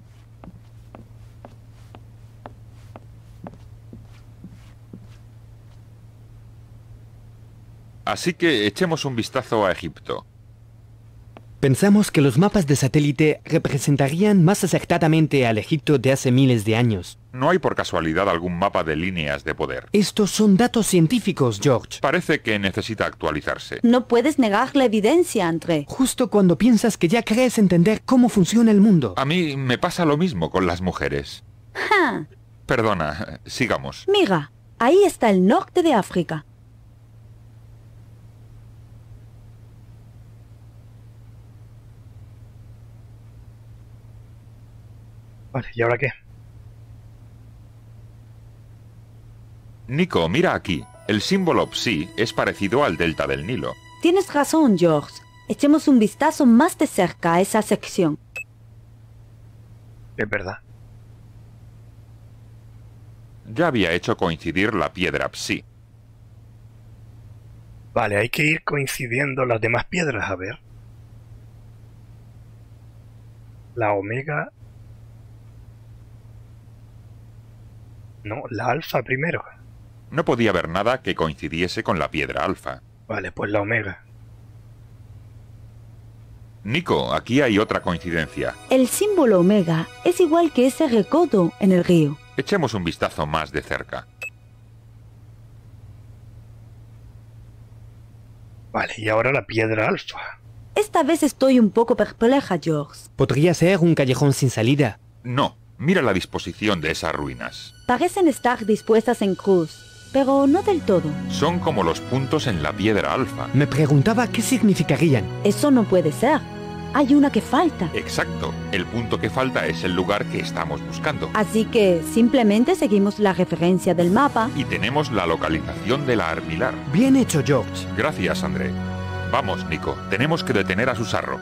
Así que echemos un vistazo a Egipto. Pensamos que los mapas de satélite representarían más acertadamente al Egipto de hace miles de años. No hay por casualidad algún mapa de líneas de poder. Estos son datos científicos, George. Parece que necesita actualizarse. No puedes negar la evidencia, André. Justo cuando piensas que ya crees entender cómo funciona el mundo. A mí me pasa lo mismo con las mujeres. ¡Ja! Perdona, sigamos. Mira, ahí está el norte de África. Vale, ¿y ahora qué? Nico, mira aquí. El símbolo Psi es parecido al delta del Nilo. Tienes razón, George. Echemos un vistazo más de cerca a esa sección. Es verdad. Ya había hecho coincidir la piedra Psi. Vale, hay que ir coincidiendo las demás piedras, a ver. La omega... No, la alfa primero. No podía haber nada que coincidiese con la piedra alfa. Vale, pues la omega. Nico, aquí hay otra coincidencia. El símbolo omega es igual que ese recodo en el río. Echemos un vistazo más de cerca. Vale, y ahora la piedra alfa. Esta vez estoy un poco perpleja, George. Podría ser un callejón sin salida. No, mira la disposición de esas ruinas. Parecen estar dispuestas en cruz, pero no del todo. Son como los puntos en la piedra alfa. Me preguntaba qué significarían. Eso no puede ser. Hay una que falta. Exacto. El punto que falta es el lugar que estamos buscando. Así que simplemente seguimos la referencia del mapa. Y tenemos la localización de la Armilar. Bien hecho, George. Gracias, André. Vamos, Nico. Tenemos que detener a Susarro.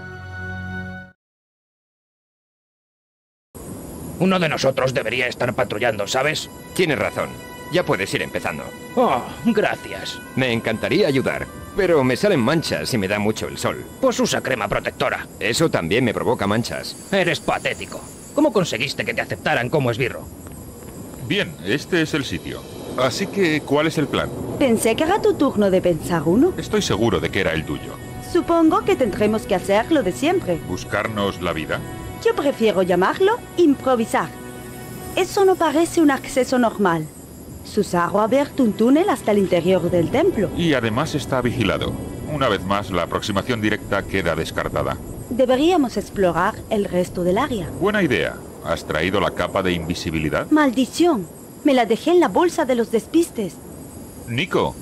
Uno de nosotros debería estar patrullando, ¿sabes? Tienes razón. Ya puedes ir empezando. Oh, gracias. Me encantaría ayudar, pero me salen manchas y me da mucho el sol. Pues usa crema protectora. Eso también me provoca manchas. Eres patético. ¿Cómo conseguiste que te aceptaran como esbirro? Bien, este es el sitio. Así que, ¿cuál es el plan? Pensé que era tu turno de pensar uno. Estoy seguro de que era el tuyo. Supongo que tendremos que hacer lo de siempre. ¿Buscarnos la vida? Yo prefiero llamarlo improvisar. Eso no parece un acceso normal. Susarro ha abierto un túnel hasta el interior del templo. Y además está vigilado. Una vez más, la aproximación directa queda descartada. Deberíamos explorar el resto del área. Buena idea. ¿Has traído la capa de invisibilidad? ¡Maldición! Me la dejé en la bolsa de los despistes. Nico.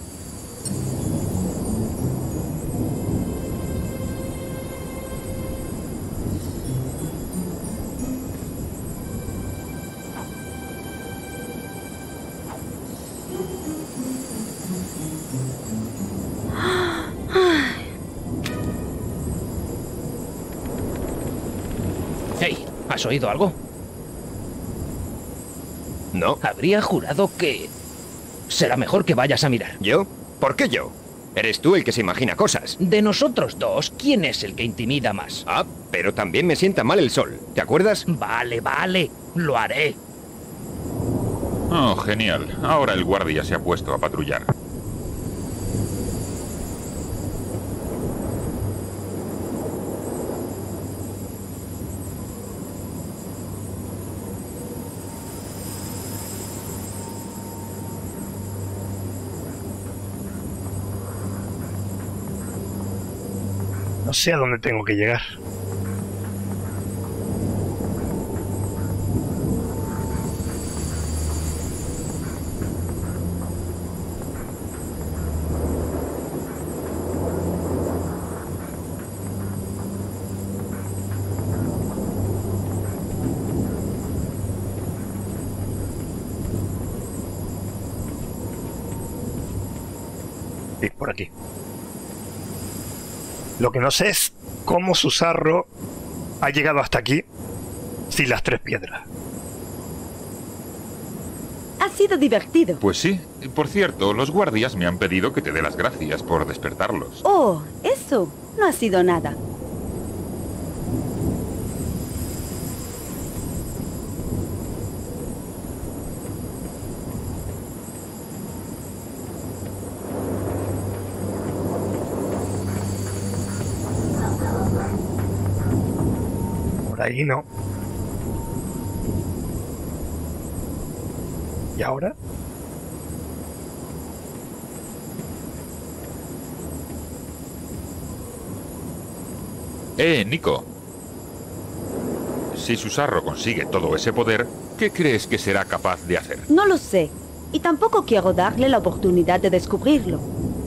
¿Has oído algo? No. Habría jurado que... será mejor que vayas a mirar. ¿Yo? ¿Por qué yo? Eres tú el que se imagina cosas. De nosotros dos, ¿quién es el que intimida más? Ah, pero también me sienta mal el sol. ¿Te acuerdas? Vale, vale. Lo haré. Oh, genial. Ahora el guardia se ha puesto a patrullar. No sé a dónde tengo que llegar. Sí, por aquí. Lo que no sé es cómo Susarro ha llegado hasta aquí sin las 3 piedras. Ha sido divertido. Pues sí. Por cierto, los guardias me han pedido que te dé las gracias por despertarlos. Oh, eso no ha sido nada. Por ahí no. ¿Y ahora? Nico. Si Susarro consigue todo ese poder, ¿qué crees que será capaz de hacer? No lo sé. Y tampoco quiero darle la oportunidad de descubrirlo.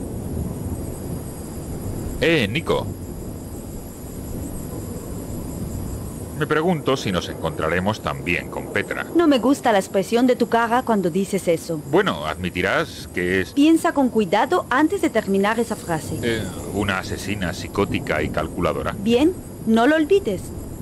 Nico. Me pregunto si nos encontraremos también con Petra. No me gusta la expresión de tu cara cuando dices eso. Bueno, admitirás que es... Piensa con cuidado antes de terminar esa frase. una asesina psicótica y calculadora. Bien, no lo olvides.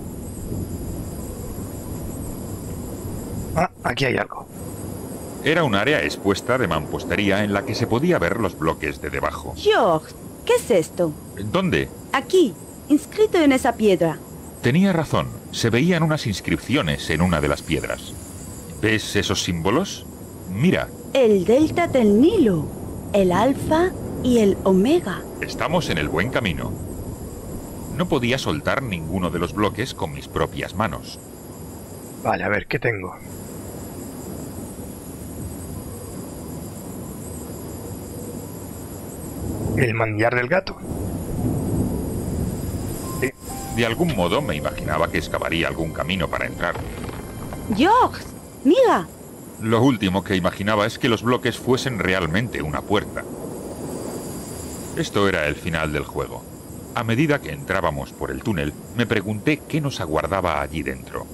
Ah, aquí hay algo. Era un área expuesta de mampostería en la que se podía ver los bloques de debajo. George, ¿qué es esto? ¿Dónde? Aquí, inscrito en esa piedra. Tenía razón. Se veían unas inscripciones en una de las piedras. ¿Ves esos símbolos? Mira. El delta del Nilo, el alfa y el omega. Estamos en el buen camino. No podía soltar ninguno de los bloques con mis propias manos. Vale, a ver, ¿qué tengo? El manillar del gato. Sí. De algún modo me imaginaba que excavaría algún camino para entrar. George, mira. Lo último que imaginaba es que los bloques fuesen realmente una puerta. Esto era el final del juego. A medida que entrábamos por el túnel, me pregunté qué nos aguardaba allí dentro.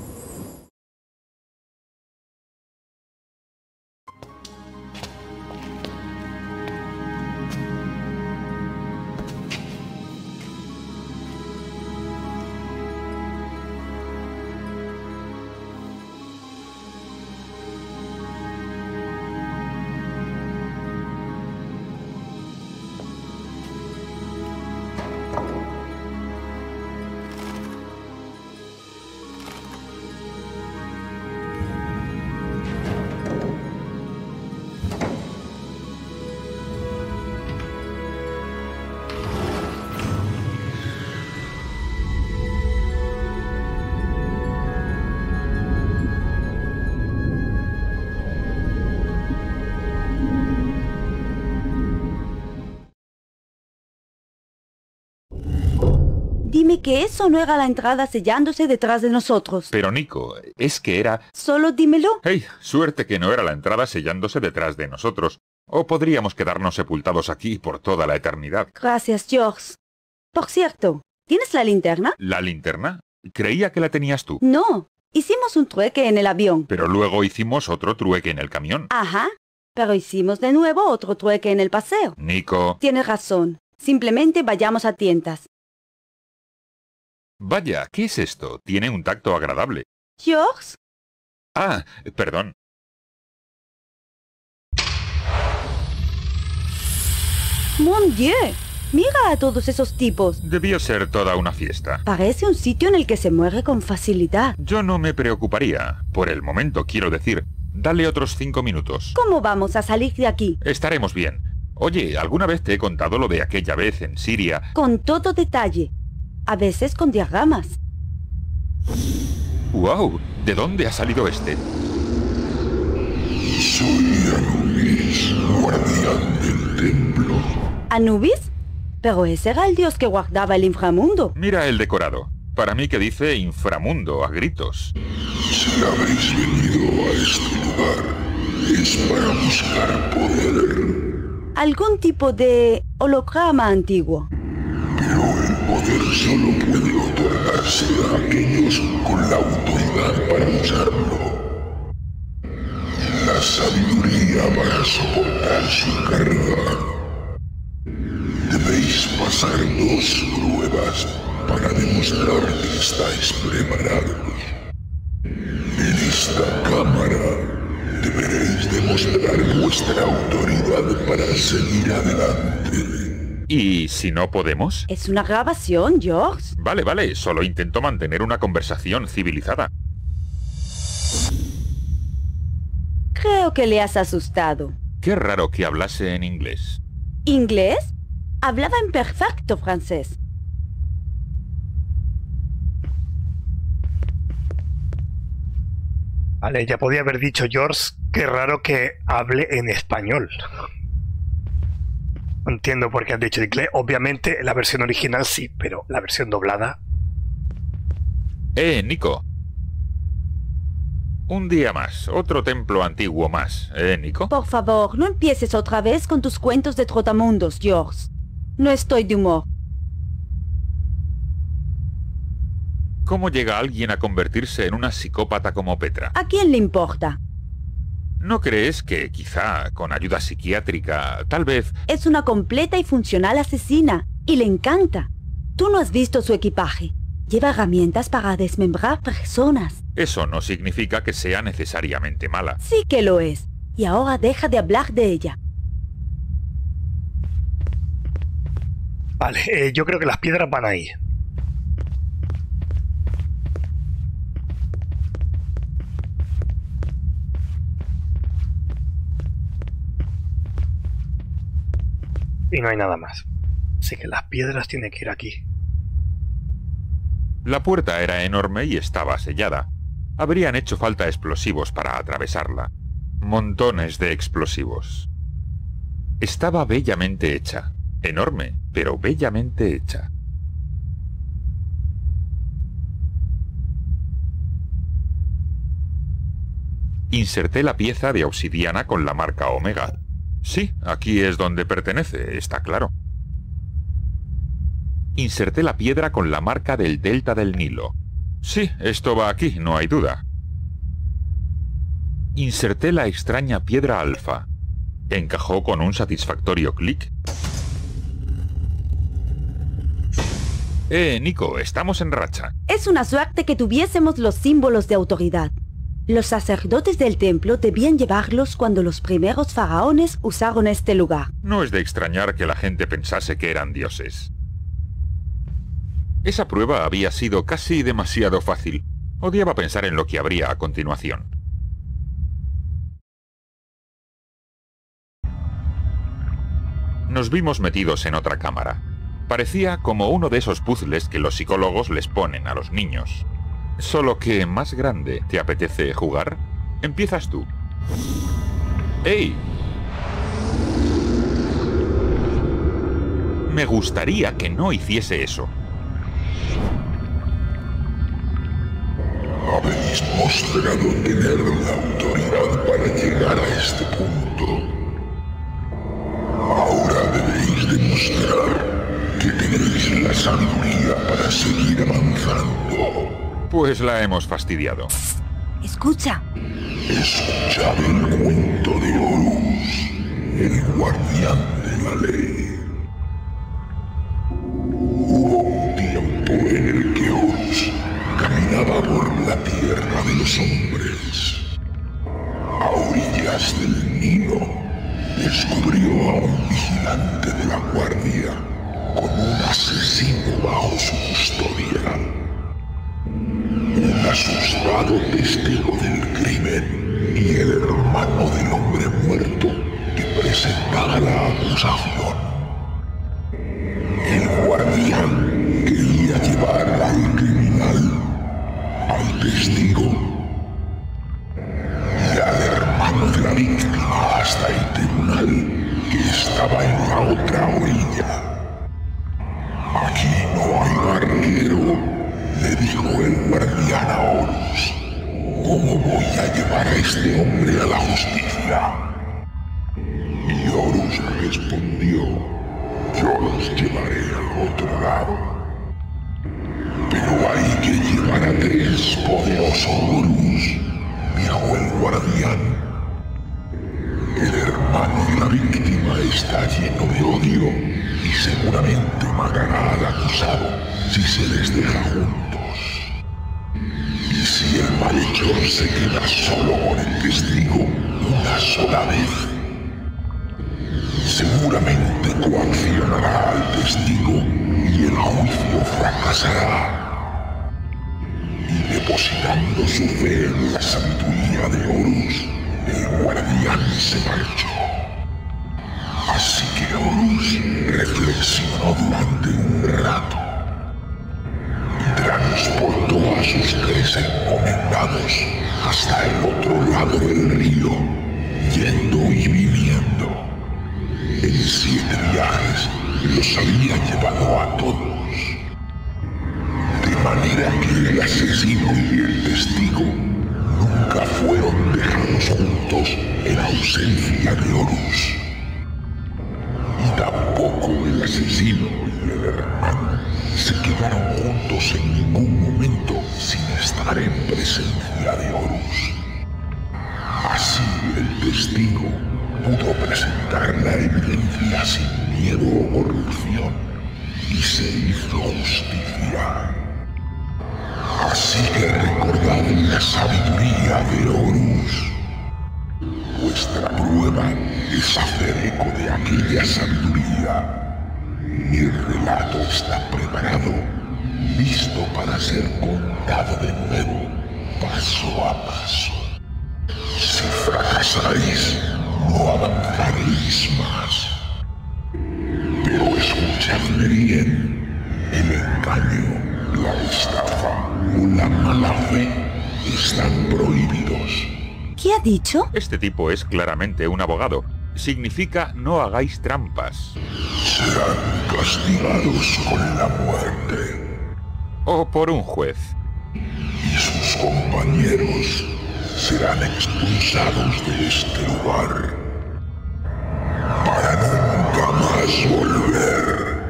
Dime que eso no era la entrada sellándose detrás de nosotros. Pero Nico, es que era... Solo dímelo. ¡Hey! Suerte que no era la entrada sellándose detrás de nosotros. O podríamos quedarnos sepultados aquí por toda la eternidad. Gracias, George. Por cierto, ¿tienes la linterna? ¿La linterna? Creía que la tenías tú. No, hicimos un trueque en el avión. Pero luego hicimos otro trueque en el camión. Ajá, pero hicimos de nuevo otro trueque en el paseo. Nico... Tienes razón. Simplemente vayamos a tientas. Vaya, ¿qué es esto? Tiene un tacto agradable. Georges, Ah, perdón. mon Dieu, mira a todos esos tipos. Debió ser toda una fiesta. Parece un sitio en el que se muere con facilidad. Yo no me preocuparía. Por el momento, quiero decir. Dale otros 5 minutos. ¿Cómo vamos a salir de aquí? Estaremos bien. Oye, ¿alguna vez te he contado lo de aquella vez en Siria? Con todo detalle. A veces con diagramas. ¡Wow! ¿De dónde ha salido este? Soy Anubis, guardián del templo. ¿Anubis? Pero ese era el dios que guardaba el inframundo. Mira el decorado. Para mí que dice inframundo a gritos. Si habéis venido a este lugar, es para buscar poder. Algún tipo de holograma antiguo. Pero el poder solo puede otorgarse a aquellos con la autoridad para usarlo. La sabiduría para soportar su carga. Debéis pasar 2 pruebas para demostrar que estáis preparados. En esta cámara deberéis demostrar vuestra autoridad para seguir adelante. ¿Y si no podemos? ¿Es una grabación, Georges? Vale, solo intento mantener una conversación civilizada. Creo que le has asustado. Qué raro que hablase en inglés. ¿Inglés? Hablaba en perfecto francés. Vale, ya podía haber dicho George, qué raro que hable en español. No entiendo por qué has dicho inglés. Obviamente la versión original sí, pero la versión doblada... Nico. Un día más, otro templo antiguo más, Nico. Por favor, no empieces otra vez con tus cuentos de trotamundos, Georges. No estoy de humor. ¿Cómo llega alguien a convertirse en una psicópata como Petra? ¿A quién le importa? ¿No crees que quizá con ayuda psiquiátrica, tal vez... Es una completa y funcional asesina, y le encanta. Tú no has visto su equipaje. Lleva herramientas para desmembrar personas. Eso no significa que sea necesariamente mala. Sí que lo es. Y ahora deja de hablar de ella. Vale, yo creo que las piedras van ahí. Y no hay nada más. Así que las piedras tienen que ir aquí. La puerta era enorme y estaba sellada. Habrían hecho falta explosivos para atravesarla. Montones de explosivos. Estaba bellamente hecha. Enorme, pero bellamente hecha. Inserté la pieza de obsidiana con la marca Omega. Sí, aquí es donde pertenece, está claro. Inserté la piedra con la marca del delta del Nilo. Sí, esto va aquí, no hay duda. Inserté la extraña piedra alfa. Encajó con un satisfactorio clic. Nico, estamos en racha. Es una suerte que tuviésemos los símbolos de autoridad. Los sacerdotes del templo debían llevarlos cuando los primeros faraones usaron este lugar. No es de extrañar que la gente pensase que eran dioses. Esa prueba había sido casi demasiado fácil. Odiaba pensar en lo que habría a continuación. Nos vimos metidos en otra cámara. Parecía como uno de esos puzzles que los psicólogos les ponen a los niños. Solo que más grande. ¿Te apetece jugar? Empiezas tú. ¡Ey! Me gustaría que no hiciese eso. Habéis mostrado tener la autoridad para llegar a este punto. Ahora debéis demostrar que tenéis la sabiduría para seguir avanzando. Pues la hemos fastidiado. Escucha. Escuchad el cuento de Horus, el guardián de la ley. Hubo un tiempo en el que Horus único testigo del crimen y el hermano del hombre muerto que presentaba la acusación. El guardián quería llevar al criminal, al testigo y al hermano de la víctima hasta el tribunal, que estaba en la otra orilla. Aquí no hay barquero, le dijo el guardián a Horus. ¿Cómo voy a llevar a este hombre a la justicia? Y Horus respondió: yo los llevaré al otro lado. Pero hay que llevar a 3, poderoso Horus, dijo el guardián. El hermano de la víctima está lleno de odio y seguramente matará al acusado si se les deja juntos. Y si el malhechor se queda solo con el testigo una sola vez, seguramente coaccionará al testigo y el juicio fracasará. Y depositando su fe en la sabiduría de Horus, el guardián se marchó. Así que Horus reflexionó durante un rato y transportó a sus 3 encomendados hasta el otro lado del río, yendo y viniendo. En 7 viajes los había llevado a todos, de manera que el asesino y el testigo nunca fueron dejados juntos en ausencia de Horus. Y tampoco el asesino y el hermano se quedaron juntos en ningún momento sin estar en presencia de Horus. Así el testigo pudo presentar la evidencia sin miedo o corrupción y se hizo justicia. Así que recordad la sabiduría de Horus. Vuestra prueba es hacer eco de aquella sabiduría. Mi relato está preparado, listo para ser contado de nuevo, paso a paso. Si fracasáis, no avanzaréis más. Pero escuchadme bien, el engaño, la estafa o la mala fe están prohibidos. ¿Qué ha dicho? Este tipo es claramente un abogado. Significa no hagáis trampas. Serán castigados con la muerte. O por un juez. Y sus compañeros serán expulsados de este lugar para nunca más volver.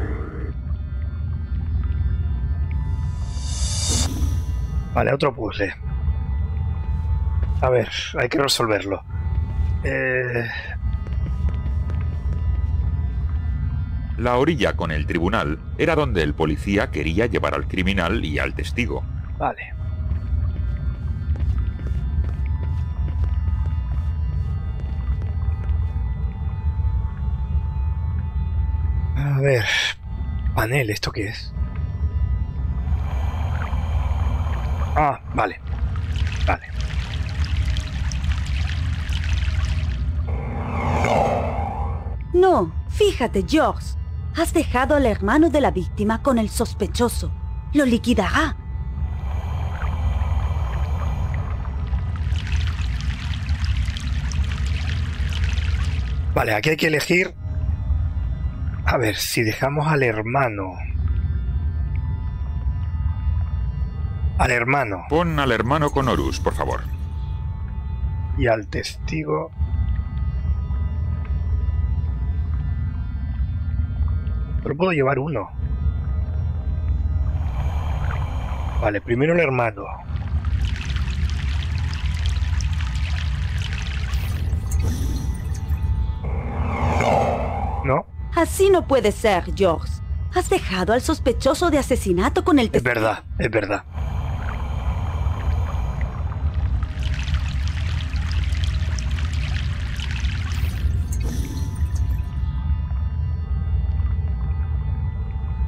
Vale, otro puzzle. A ver, hay que resolverlo. La orilla con el tribunal era donde el policía quería llevar al criminal y al testigo. Vale. A ver... Panel, ¿esto qué es? Ah, vale. Vale. No, fíjate, George. Has dejado al hermano de la víctima con el sospechoso. Lo liquidará. Vale, aquí hay que elegir... A ver, si dejamos al hermano... Al hermano. Pon al hermano con Horus, por favor. Y al testigo... Pero puedo llevar uno. Vale, primero el hermano. No. Así no puede ser, George. Has dejado al sospechoso de asesinato con el Es testigo. verdad, es verdad.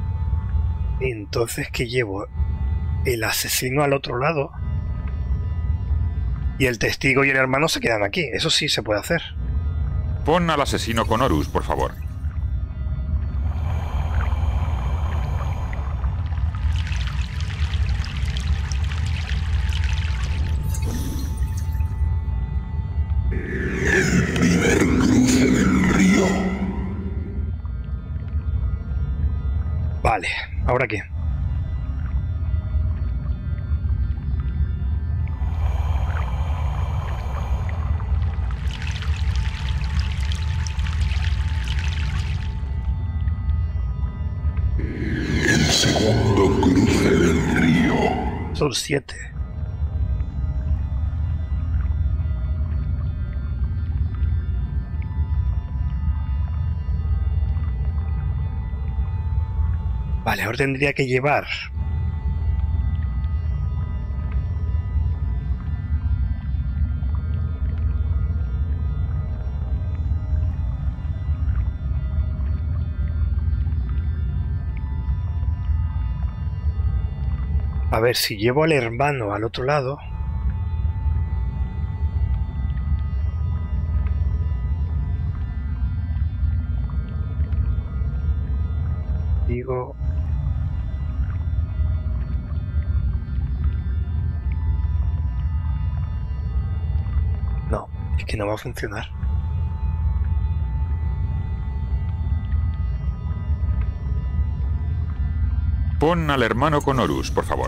Entonces, ¿qué llevo? ¿El asesino al otro lado? Y el testigo y el hermano se quedan aquí. Eso sí se puede hacer. Pon al asesino con Horus, por favor. El primer cruce del río. Vale, ¿ahora qué? El segundo cruce del río. Son 7. Vale, ahora tendría que llevar... A ver, si llevo al hermano al otro lado... Digo... No, es que no va a funcionar. Pon al hermano con Horus, por favor.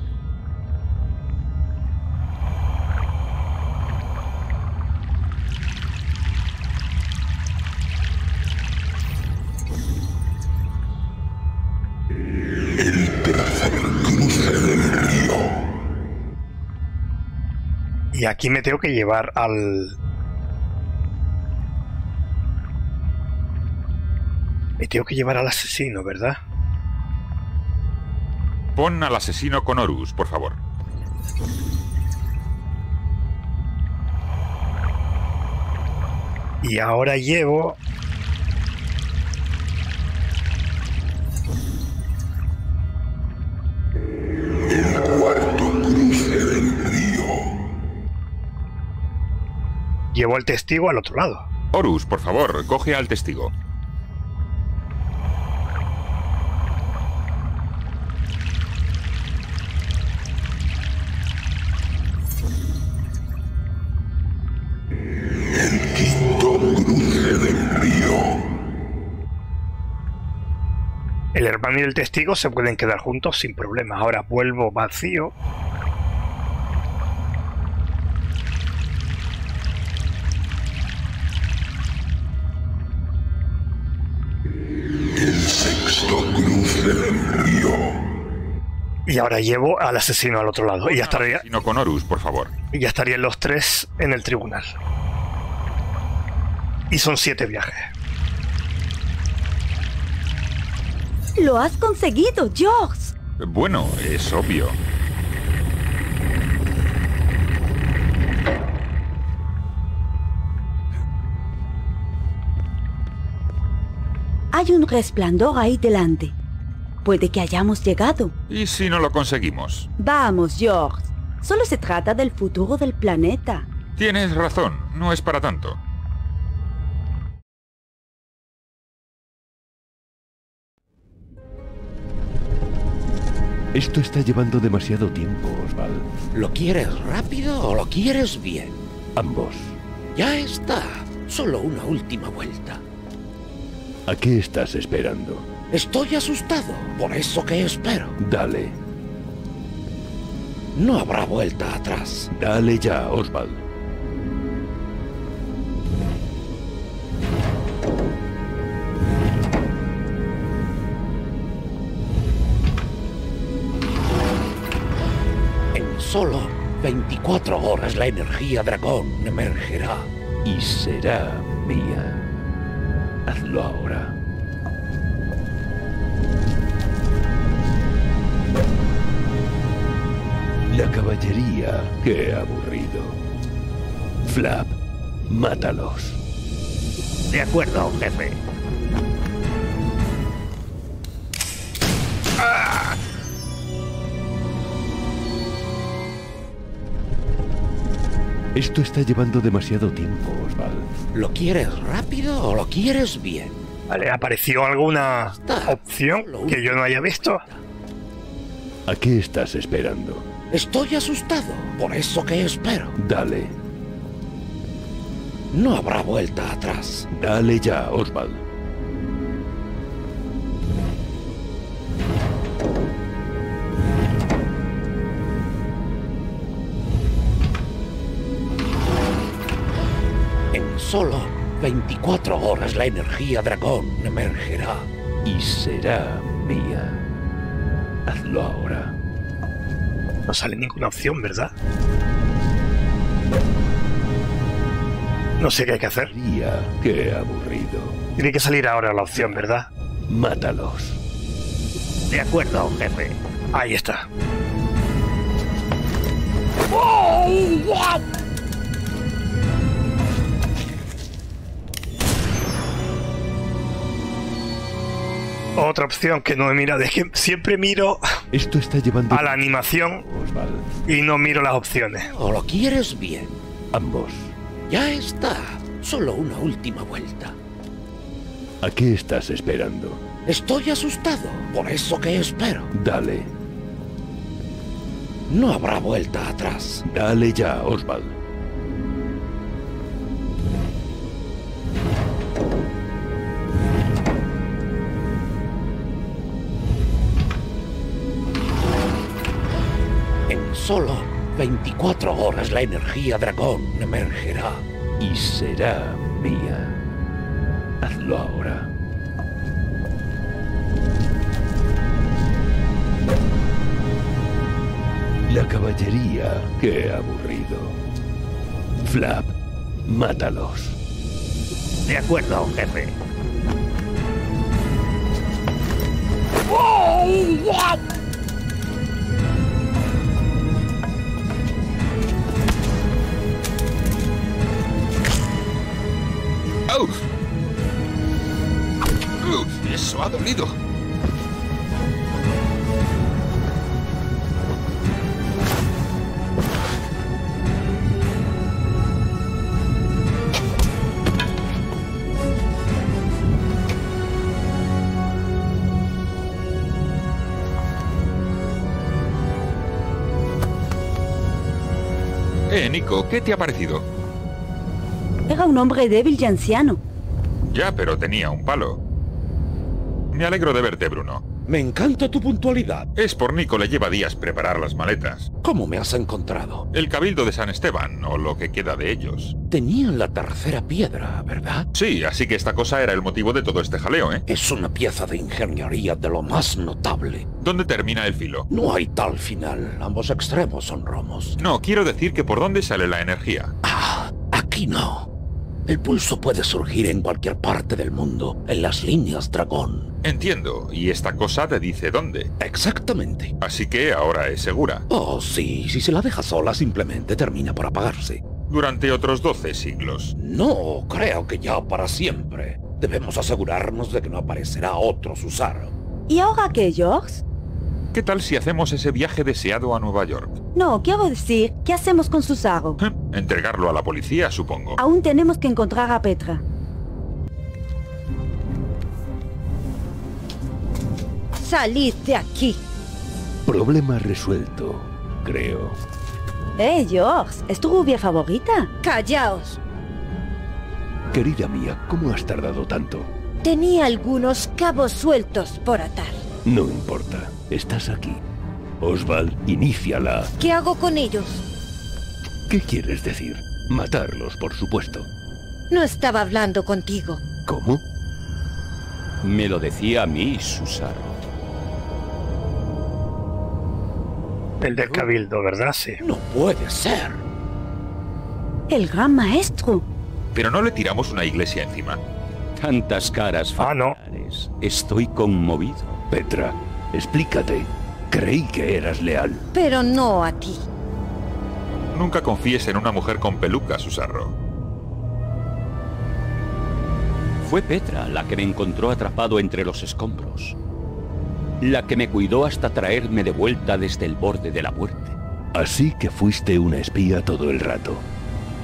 El tercer cruce del río. Y aquí me tengo que llevar al... Me tengo que llevar al asesino, ¿verdad? Pon al asesino con Horus, por favor. Y ahora llevo... El cuarto cruce del río. Llevo al testigo al otro lado. Horus, por favor, coge al testigo. El quinto cruce del río. El hermano y el testigo se pueden quedar juntos sin problemas. Ahora vuelvo vacío. El sexto cruce del río. Y ahora llevo al asesino al otro lado. Y ya estaría, Asesino con Horus, por favor. y ya estarían los 3 en el tribunal. Y son 7 viajes. ¡Lo has conseguido, George! Bueno, es obvio. Hay un resplandor ahí delante. Puede que hayamos llegado. ¿Y si no lo conseguimos? Vamos, George. Solo se trata del futuro del planeta. Tienes razón, no es para tanto. Esto está llevando demasiado tiempo, Oswald. ¿Lo quieres rápido o lo quieres bien? Ambos. Ya está. Solo una última vuelta. ¿A qué estás esperando? Estoy asustado. Por eso que espero. Dale. No habrá vuelta atrás. Dale ya, Oswald. En solo 24 horas la energía dragón emergerá. Y será mía. Hazlo ahora. La caballería, qué aburrido. Flap, mátalos. De acuerdo, jefe. Esto está llevando demasiado tiempo, Oswald. ¿Lo quieres rápido o lo quieres bien? Vale, ¿apareció alguna opción que yo no haya visto? ¿A qué estás esperando? Estoy asustado, por eso que espero. Dale. No habrá vuelta atrás. Dale ya, Oswald. En solo 24 horas la energía dragón emergerá. Y será mía. Hazlo ahora. No sale ninguna opción, ¿verdad? No sé qué hay que hacer. Qué aburrido. Tiene que salir ahora la opción, ¿verdad? Mátalos. De acuerdo, jefe. Ahí está. Otra opción que no he mirado, es que siempre miro Esto está llevando a la animación y no miro las opciones. ¿O lo quieres bien? Ambos. Ya está. Solo una última vuelta. ¿A qué estás esperando? Estoy asustado, por eso que espero. Dale. No habrá vuelta atrás. Dale ya, Oswald. En solo 24 horas la energía dragón emergerá. Y será mía. Hazlo ahora. La caballería, qué aburrido. Flap, mátalos. De acuerdo, jefe. ¡Uf! ¡Eso ha dolido! Nico, ¿qué te ha parecido? Era un hombre débil y anciano. Ya, pero tenía un palo. Me alegro de verte, Bruno. Me encanta tu puntualidad. Es por Nico, le lleva días preparar las maletas. ¿Cómo me has encontrado? El Cabildo de San Esteban, o lo que queda de ellos. Tenían la tercera piedra, ¿verdad? Sí, así que esta cosa era el motivo de todo este jaleo, ¿eh? Es una pieza de ingeniería de lo más notable. ¿Dónde termina el filo? No hay tal final. Ambos extremos son romos. No, quiero decir que por dónde sale la energía. Ah, aquí no. El pulso puede surgir en cualquier parte del mundo, en las líneas dragón. Entiendo, y esta cosa te dice dónde. Exactamente. Así que ahora es segura. Oh, sí, si se la deja sola simplemente termina por apagarse. Durante otros 12 siglos. No, creo que ya para siempre. Debemos asegurarnos de que no aparecerá otro Susaru. ¿Y ahora qué, George? ¿Qué tal si hacemos ese viaje deseado a Nueva York? No, quiero decir, ¿qué hacemos con Susaru? Entregarlo a la policía, supongo. Aún tenemos que encontrar a Petra. Salid de aquí. Problema resuelto, creo. George, ¿es tu rubia favorita? Callaos. Querida mía, ¿cómo has tardado tanto? Tenía algunos cabos sueltos por atar. No importa, estás aquí. Oswald, iníciala. ¿Qué hago con ellos? ¿Qué quieres decir? Matarlos, por supuesto. No estaba hablando contigo. ¿Cómo? Me lo decía a mí, Susaru. El del Cabildo, ¿verdad? Sí. No puede ser. El gran maestro. Pero no le tiramos una iglesia encima. Tantas caras familiares. Estoy conmovido. Petra, explícate. Creí que eras leal. Pero no a ti. Nunca confíes en una mujer con peluca, Susaru. Fue Petra la que me encontró atrapado entre los escombros. La que me cuidó hasta traerme de vuelta desde el borde de la muerte. Así que fuiste una espía todo el rato.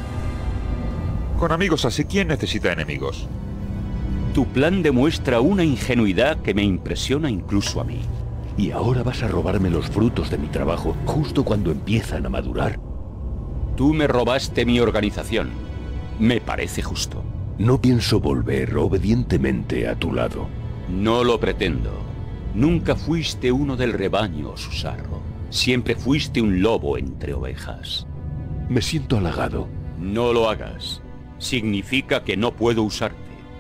Con amigos así, ¿quién necesita enemigos? Tu plan demuestra una ingenuidad que me impresiona incluso a mí. ¿Y ahora vas a robarme los frutos de mi trabajo justo cuando empiezan a madurar? Tú me robaste mi organización. Me parece justo. No pienso volver obedientemente a tu lado. No lo pretendo. Nunca fuiste uno del rebaño, Susarro. Siempre fuiste un lobo entre ovejas. Me siento halagado. No lo hagas. Significa que no puedo usarte.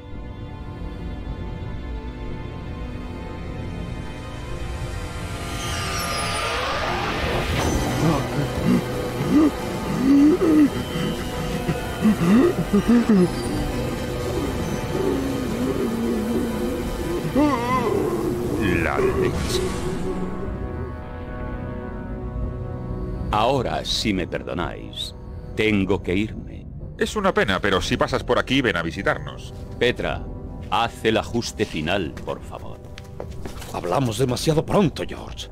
La leche. Ahora, si me perdonáis, tengo que irme. Es una pena, pero si pasas por aquí, ven a visitarnos. Petra, haz el ajuste final, por favor. Hablamos demasiado pronto, George.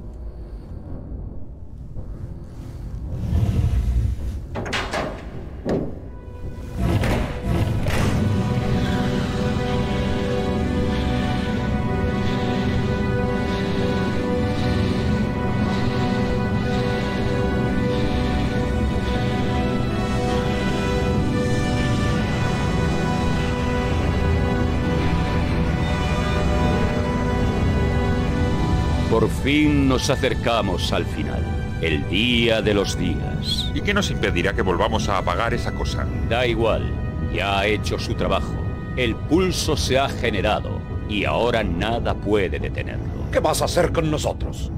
Por fin nos acercamos al final, el día de los días. ¿Y qué nos impedirá que volvamos a apagar esa cosa? Da igual, ya ha hecho su trabajo. El pulso se ha generado y ahora nada puede detenerlo. ¿Qué vas a hacer con nosotros?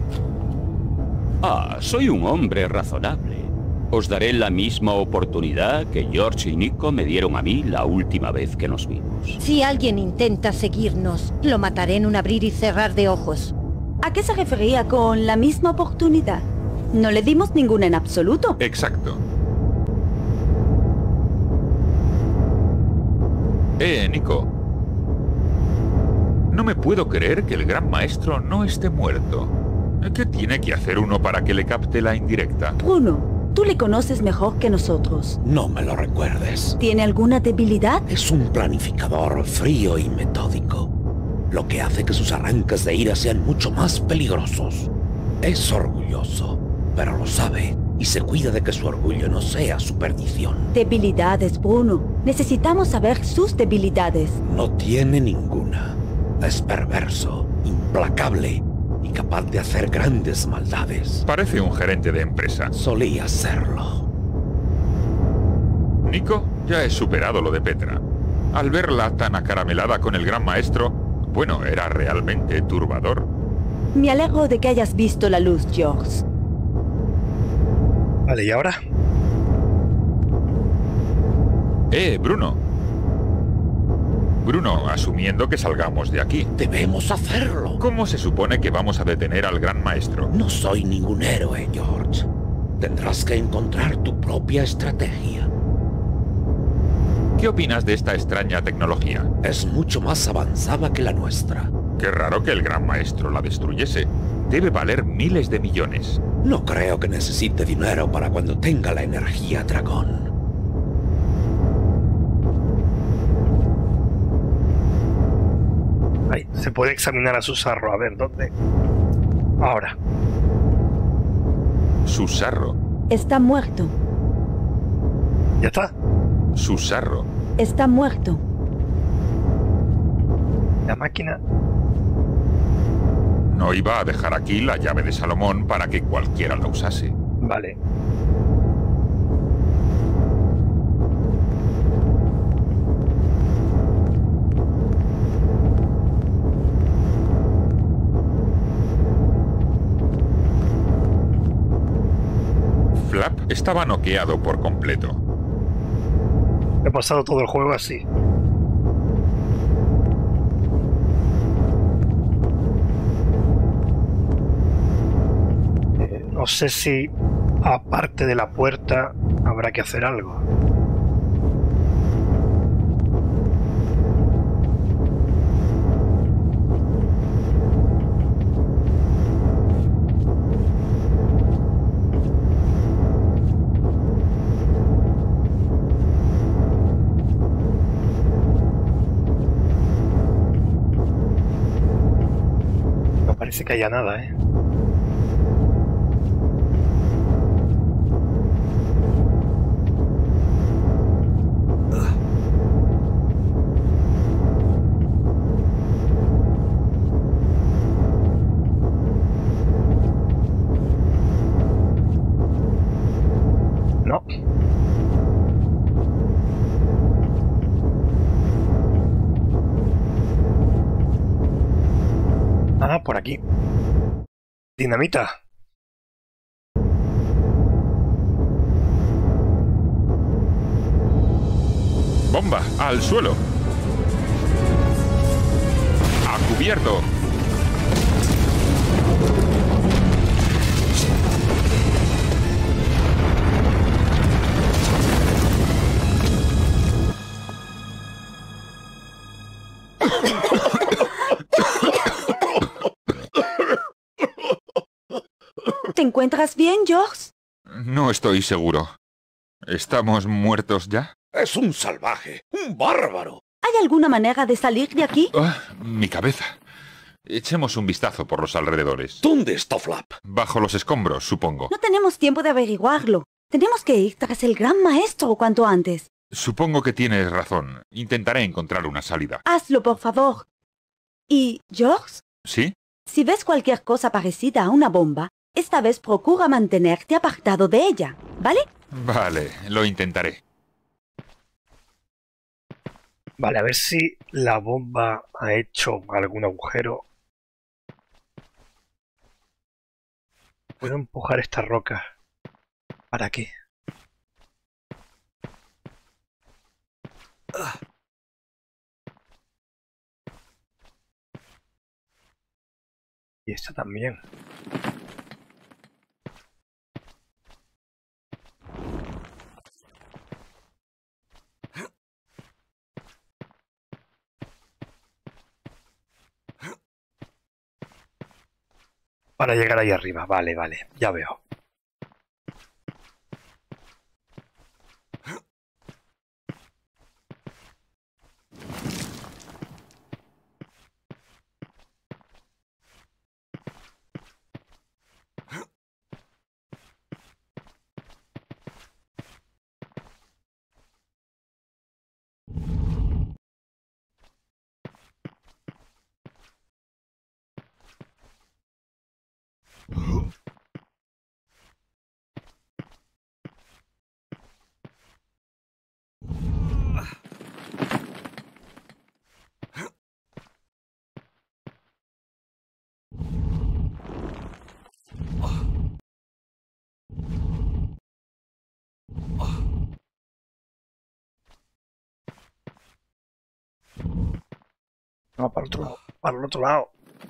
Soy un hombre razonable. Os daré la misma oportunidad que George y Nico me dieron a mí la última vez que nos vimos. Si alguien intenta seguirnos, lo mataré en un abrir y cerrar de ojos. ¿A qué se refería con la misma oportunidad? No le dimos ninguna en absoluto. Exacto. Nico. No me puedo creer que el gran maestro no esté muerto. ¿Qué tiene que hacer uno para que le capte la indirecta? Bruno, tú le conoces mejor que nosotros. No me lo recuerdes. ¿Tiene alguna debilidad? Es un planificador frío y metódico, lo que hace que sus arranques de ira sean mucho más peligrosos. Es orgulloso, pero lo sabe y se cuida de que su orgullo no sea su perdición. Debilidades, Bruno. Necesitamos saber sus debilidades. No tiene ninguna. Es perverso, implacable y capaz de hacer grandes maldades. Parece un gerente de empresa. Solía serlo. Nico, ya he superado lo de Petra. Al verla tan acaramelada con el gran maestro, bueno, era realmente turbador. Me alegro de que hayas visto la luz, George. Vale, ¿y ahora? Bruno. Bruno, asumiendo que salgamos de aquí. Debemos hacerlo. ¿Cómo se supone que vamos a detener al gran maestro? No soy ningún héroe, George. Tendrás que encontrar tu propia estrategia. ¿Qué opinas de esta extraña tecnología? Es mucho más avanzada que la nuestra. Qué raro que el gran maestro la destruyese. Debe valer miles de millones. No creo que necesite dinero para cuando tenga la energía dragón. Ahí, se puede examinar a Susarro. A ver, ¿dónde? Ahora. Susarro. Está muerto. ¿Ya está? Susarro. Está muerto. La máquina... No iba a dejar aquí la llave de Salomón para que cualquiera la usase. Vale. Flap estaba noqueado por completo. He pasado todo el juego así. No sé si, aparte de la puerta, habrá que hacer algo. parece que haya nada, ¿eh? No. Ah, por aquí. Dinamita. Bomba, al suelo. A cubierto. ¿Te encuentras bien, George? No estoy seguro. ¿Estamos muertos ya? Es un salvaje, un bárbaro. ¿Hay alguna manera de salir de aquí? Mi cabeza. Echemos un vistazo por los alrededores. ¿Dónde está Flap? Bajo los escombros, supongo. No tenemos tiempo de averiguarlo. Tenemos que ir tras el gran maestro cuanto antes. Supongo que tienes razón. Intentaré encontrar una salida. Hazlo, por favor. ¿Y, George? ¿Sí? Si ves cualquier cosa parecida a una bomba, esta vez procura mantenerte apartado de ella, ¿vale? Vale, lo intentaré. Vale, a ver si la bomba ha hecho algún agujero. Puedo empujar esta roca. ¿Para qué? Y esta también. Para llegar ahí arriba. Vale, vale. Ya veo. No, para el otro lado.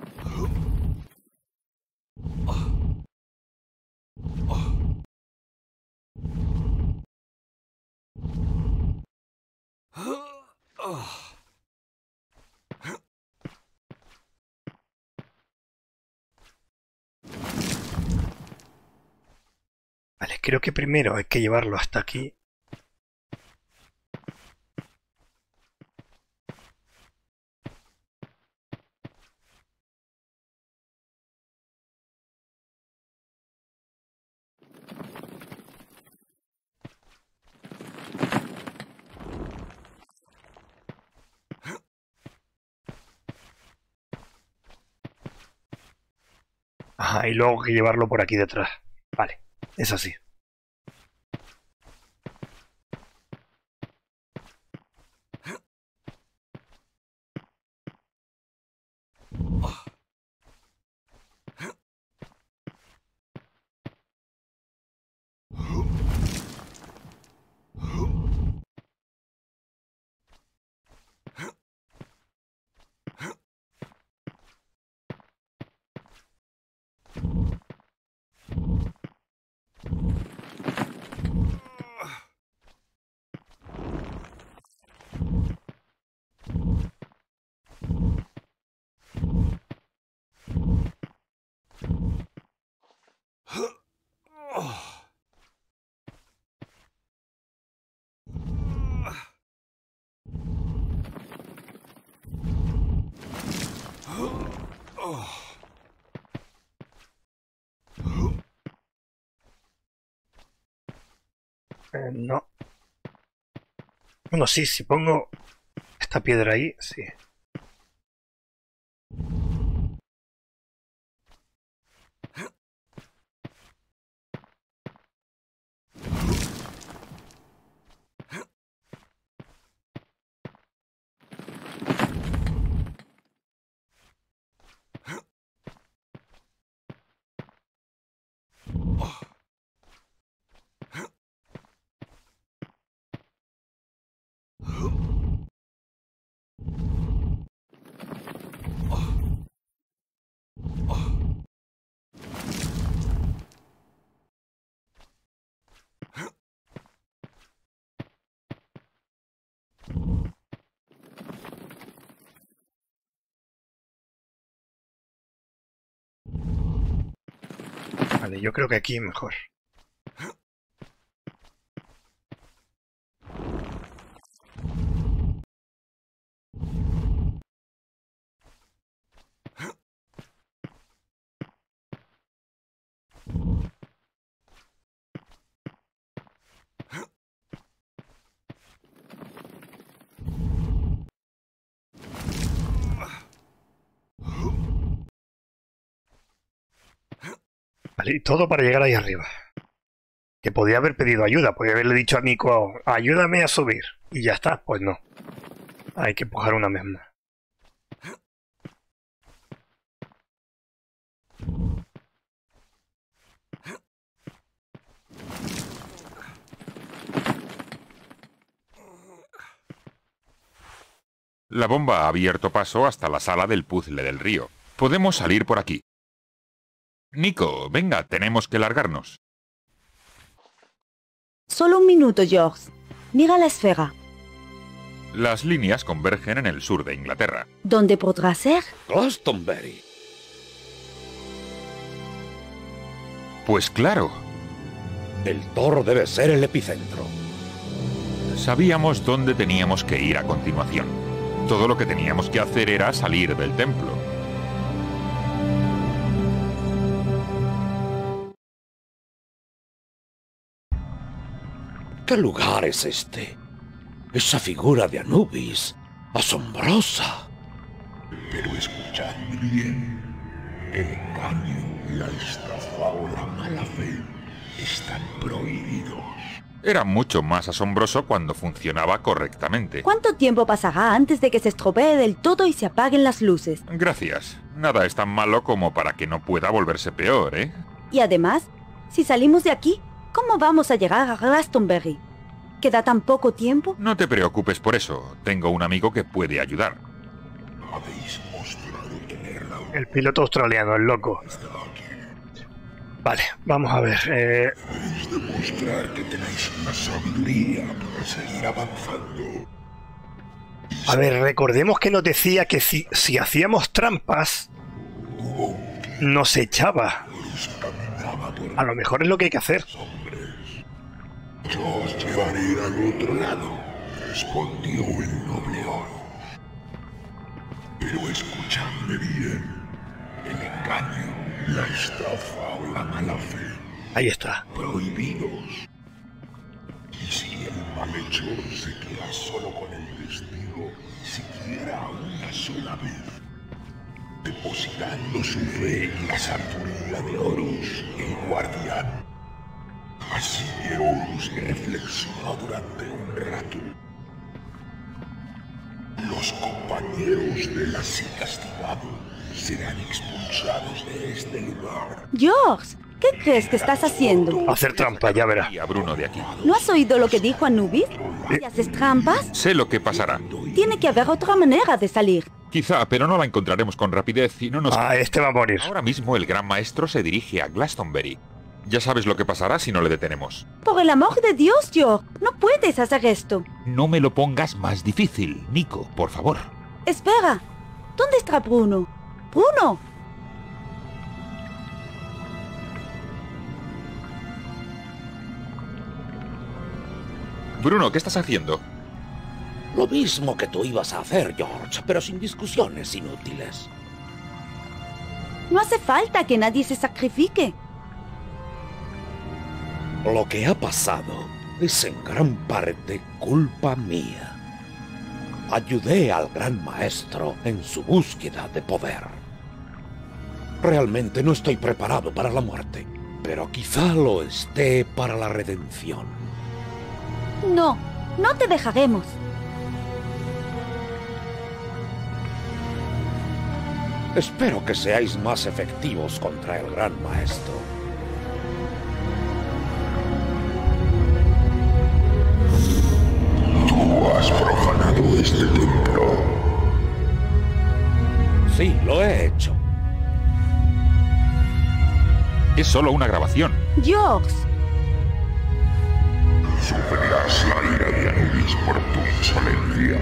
Vale, creo que primero hay que llevarlo hasta aquí. Ajá, y luego hay que llevarlo por aquí detrás. Vale, es así. No. Bueno, sí, si pongo esta piedra ahí, sí. Vale, yo creo que aquí mejor. Vale, y todo para llegar ahí arriba. Que podía haber pedido ayuda, podía haberle dicho a Nico, ayúdame a subir. Y ya está, pues no. Hay que empujar una vez más. La bomba ha abierto paso hasta la sala del puzzle del río. Podemos salir por aquí. Nico, venga, tenemos que largarnos. Solo un minuto, George. Mira la esfera. Las líneas convergen en el sur de Inglaterra. ¿Dónde podrá ser? Glastonbury. Pues claro. El Tor debe ser el epicentro. Sabíamos dónde teníamos que ir a continuación. Todo lo que teníamos que hacer era salir del templo. ¿Qué lugar es este? Esa figura de Anubis, asombrosa. Pero escuchadme bien. El engaño, la estafa o la mala fe están prohibidos. Era mucho más asombroso cuando funcionaba correctamente. ¿Cuánto tiempo pasará antes de que se estropee del todo y se apaguen las luces? Gracias. Nada es tan malo como para que no pueda volverse peor, ¿eh? Y además, si salimos de aquí, ¿cómo vamos a llegar a Glastonbury? ¿Queda tan poco tiempo? No te preocupes por eso. Tengo un amigo que puede ayudar. El piloto australiano, el loco. Vale, vamos a ver. Debéis demostrar que tenéis una sabiduría para seguir avanzando. A ver, recordemos que nos decía que si hacíamos trampas, nos echaba. A lo mejor es lo que hay que hacer. Yo os llevaré al otro lado, respondió el noble oro. Pero escuchadme bien. El engaño, la estafa o la mala fe. Ahí está. Prohibidos. Y si el malhechor se queda solo con el testigo, siquiera una sola vez, depositando su fe en la sabiduría de Horus, el guardián. Así que Horus reflexionó durante un rato. Los compañeros del así castigado serán expulsados de este lugar. George, ¿qué crees que estás haciendo? Hacer trampa, ya verás. Y a Bruno de aquí. ¿No has oído lo que dijo Anubis? ¿Si haces trampas? Sé lo que pasará. Tiene que haber otra manera de salir. Quizá, pero no la encontraremos con rapidez y no nos... Ah, este va a morir. Ahora mismo el gran maestro se dirige a Glastonbury. Ya sabes lo que pasará si no le detenemos. Por el amor de Dios, George, no puedes hacer esto. No me lo pongas más difícil, Nico, por favor. Espera, ¿dónde está Bruno? ¡Bruno! Bruno, ¿qué estás haciendo? Lo mismo que tú ibas a hacer, George, pero sin discusiones inútiles. No hace falta que nadie se sacrifique. Lo que ha pasado es en gran parte culpa mía. Ayudé al Gran Maestro en su búsqueda de poder. Realmente no estoy preparado para la muerte, pero quizá lo esté para la redención. No, no te dejaremos. Espero que seáis más efectivos contra el Gran Maestro. Tú has profanado este templo. Sí, lo he hecho. Es solo una grabación. George. Sufrirás la ira de Anubis por tu insolencia.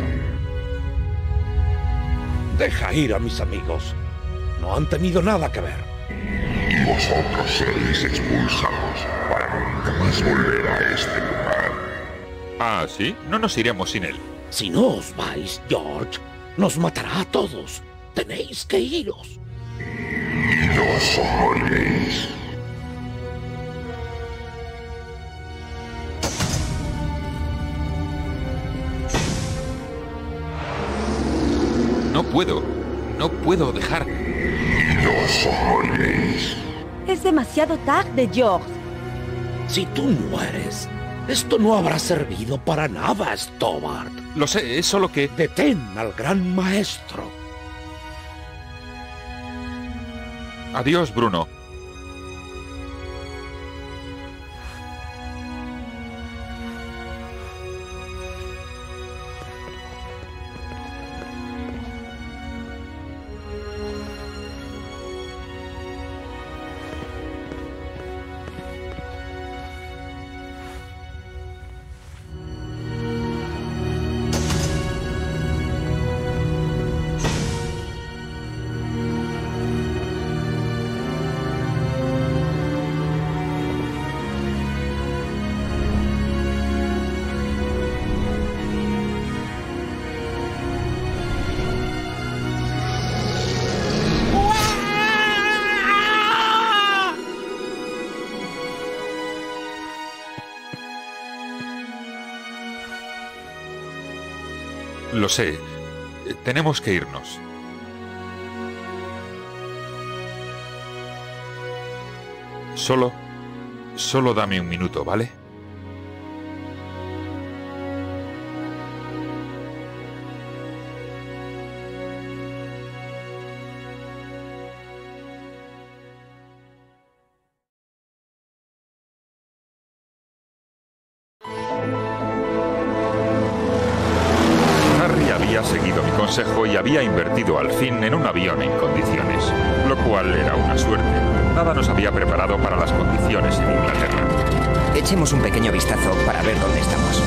Deja ir a mis amigos. No han tenido nada que ver. Y vosotros seréis expulsados para nunca más volver a este lugar. Ah, ¿sí? No nos iremos sin él. Si no os vais, George, nos matará a todos. Tenéis que iros. Y dos moriréis. No puedo dejar. Y dos moriréis. Es demasiado tarde, George. Si tú mueres, esto no habrá servido para nada, Stobbart. Lo sé, es solo que... Detén al Gran Maestro. Adiós, Bruno. Lo sé. Tenemos que irnos. Solo dame un minuto, ¿vale? Seguido mi consejo y había invertido al fin en un avión en condiciones, lo cual era una suerte. Nada nos había preparado para las condiciones en Inglaterra. Echemos un pequeño vistazo para ver dónde estamos.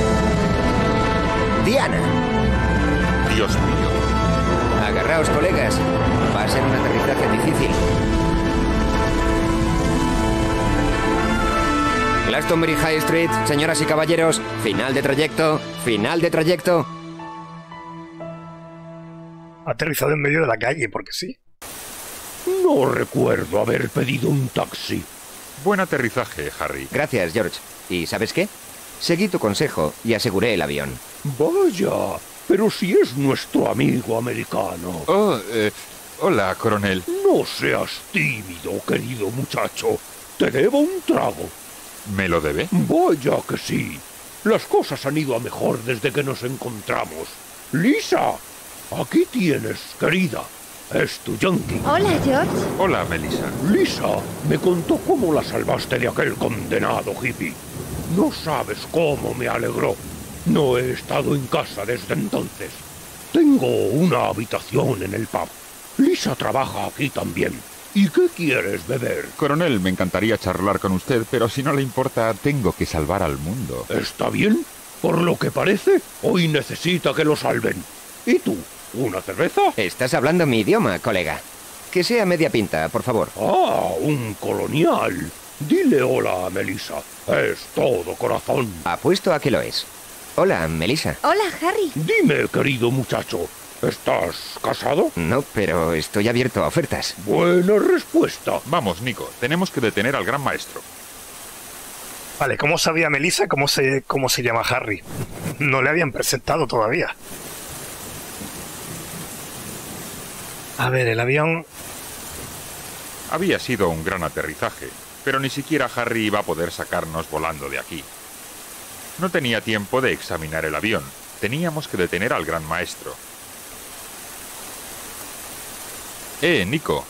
¡Diana! Dios mío. Agarraos, colegas. Va a ser un aterrizaje difícil. Glastonbury High Street, señoras y caballeros. Final de trayecto. Final de trayecto. Ha aterrizado en medio de la calle, porque sí. No recuerdo haber pedido un taxi. Buen aterrizaje, Harry. Gracias, George. ¿Y sabes qué? Seguí tu consejo y aseguré el avión. Vaya, pero si es nuestro amigo americano. Oh, hola, coronel. No seas tímido, querido muchacho. Te debo un trago. ¿Me lo debe? Vaya que sí. Las cosas han ido a mejor desde que nos encontramos. ¡Lisa! Aquí tienes, querida. Es tu Yankee. Hola, George. Hola, Melissa. Lisa me contó cómo la salvaste de aquel condenado hippie. No sabes cómo me alegró. No he estado en casa desde entonces. Tengo una habitación en el pub. Lisa trabaja aquí también. ¿Y qué quieres beber? Coronel, me encantaría charlar con usted, pero si no le importa, tengo que salvar al mundo. ¿Está bien? Por lo que parece, hoy necesita que lo salven. ¿Y tú? ¿Una cerveza? Estás hablando mi idioma, colega. Que sea media pinta, por favor. Ah, un colonial. Dile hola a Melissa. Es todo corazón. Apuesto a que lo es. Hola, Melissa. Hola, Harry. Dime, querido muchacho, ¿estás casado? No, pero estoy abierto a ofertas. Buena respuesta. Vamos, Nico, tenemos que detener al Gran Maestro. Vale, ¿cómo sabía Melissa cómo se llama Harry? No le habían presentado todavía. A ver, el avión... Había sido un gran aterrizaje, pero ni siquiera Harry iba a poder sacarnos volando de aquí. No tenía tiempo de examinar el avión. Teníamos que detener al Gran Maestro. Nico.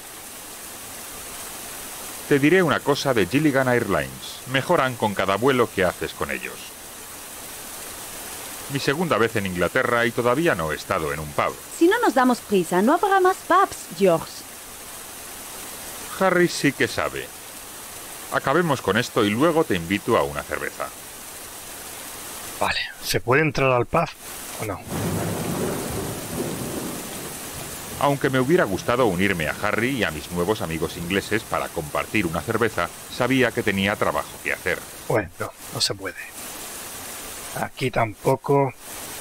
Te diré una cosa de Gilligan Airlines. Mejoran con cada vuelo que haces con ellos. Mi segunda vez en Inglaterra y todavía no he estado en un pub. Si no nos damos prisa, no habrá más pubs, George. Harry sí que sabe. Acabemos con esto y luego te invito a una cerveza. Vale, ¿se puede entrar al pub o no? Aunque me hubiera gustado unirme a Harry y a mis nuevos amigos ingleses para compartir una cerveza, sabía que tenía trabajo que hacer. Bueno, no se puede. Aquí tampoco.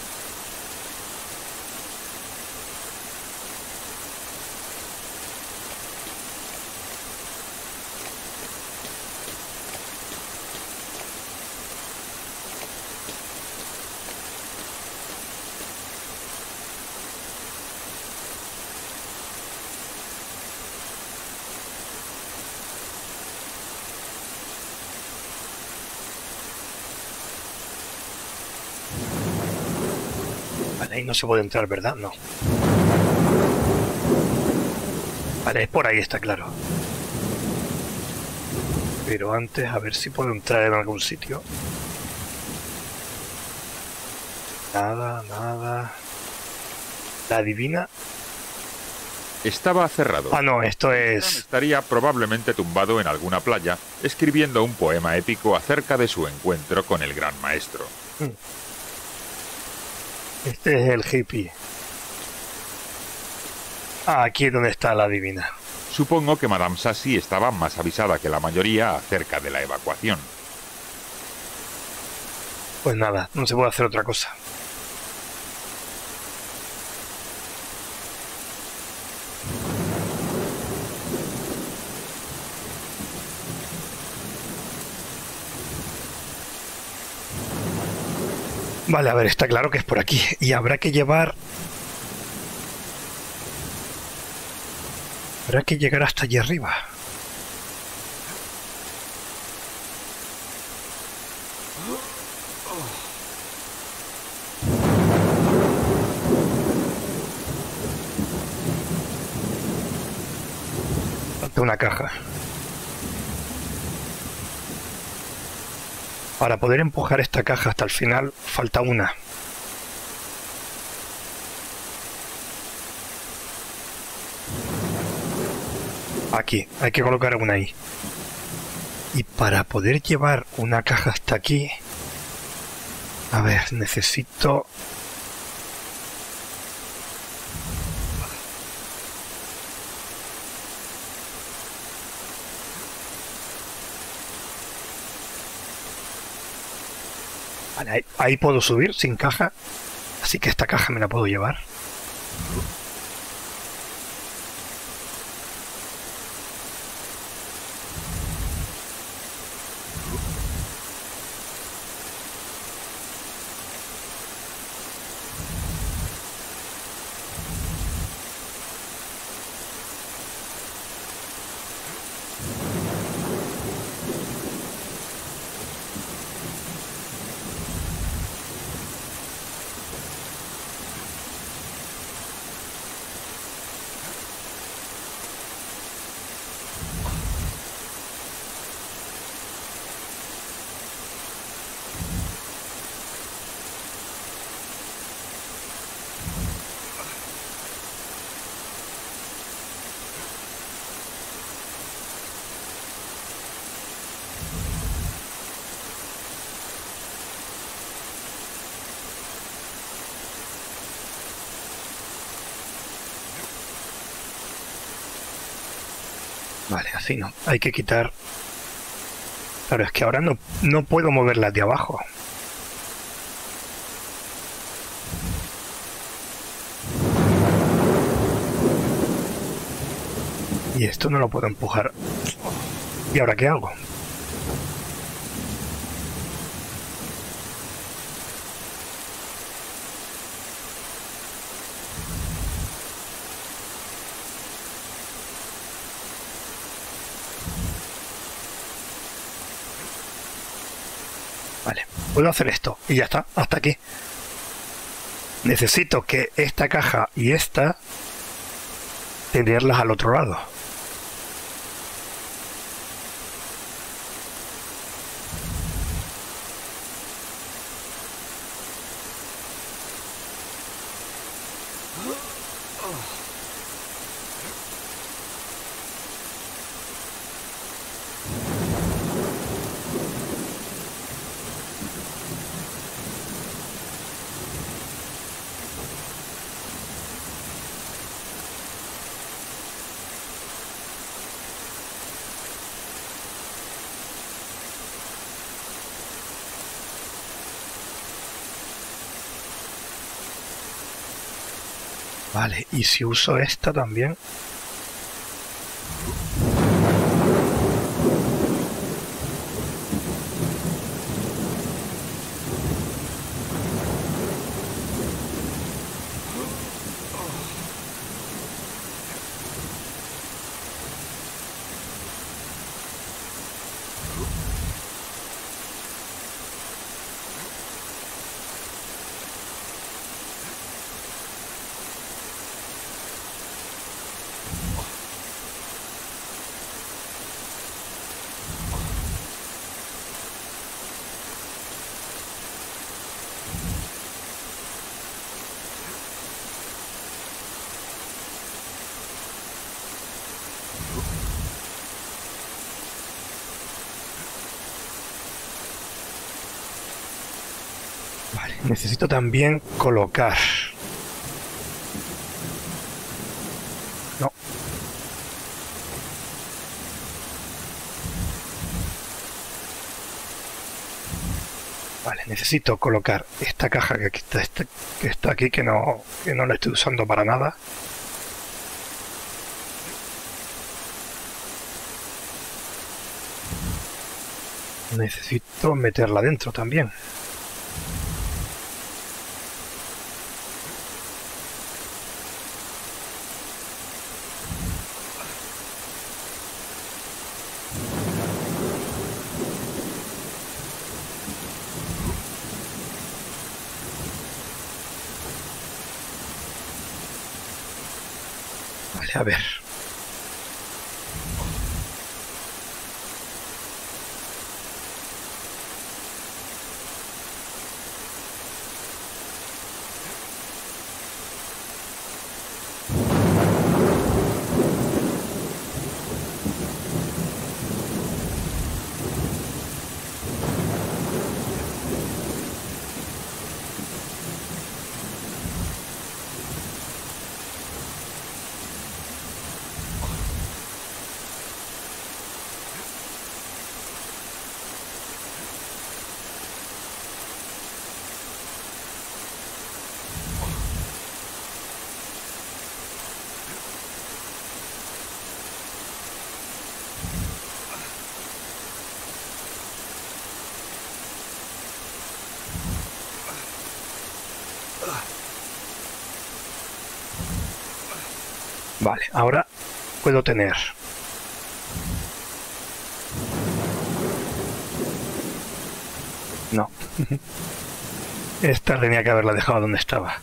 Ahí no se puede entrar, ¿verdad? No. Vale, es por ahí, está claro. Pero antes, a ver si puedo entrar en algún sitio. Nada, nada. ¿La adivina? Estaba cerrado. Ah, no, esto es... Estaría probablemente tumbado en alguna playa, escribiendo un poema épico acerca de su encuentro con el Gran Maestro. Este es el hippie. Ah, aquí es donde está la divina. Supongo que Madame Sassy estaba más avisada que la mayoría acerca de la evacuación. Pues nada, no se puede hacer otra cosa. Vale, a ver, está claro que es por aquí. Y habrá que llevar... Habrá que llegar hasta allí arriba. Falta una caja. Para poder empujar esta caja hasta el final, falta una. Aquí, hay que colocar una ahí. Y para poder llevar una caja hasta aquí... A ver, necesito... Vale, ahí puedo subir sin caja, así que esta caja me la puedo llevar. Vale, así no. Hay que quitar... Claro, es que ahora no puedo moverlas de abajo. Y esto no lo puedo empujar. ¿Y ahora qué hago? Vale, puedo hacer esto y ya está, hasta aquí. Necesito que esta caja y esta tenerlas al otro lado. Vale, y si uso esta también. Necesito también colocar. No. Vale, necesito colocar esta caja que está aquí, que no la estoy usando para nada. Necesito meterla dentro también. A ver. Vale, ahora puedo tener no. Esta tenía que haberla dejado donde estaba.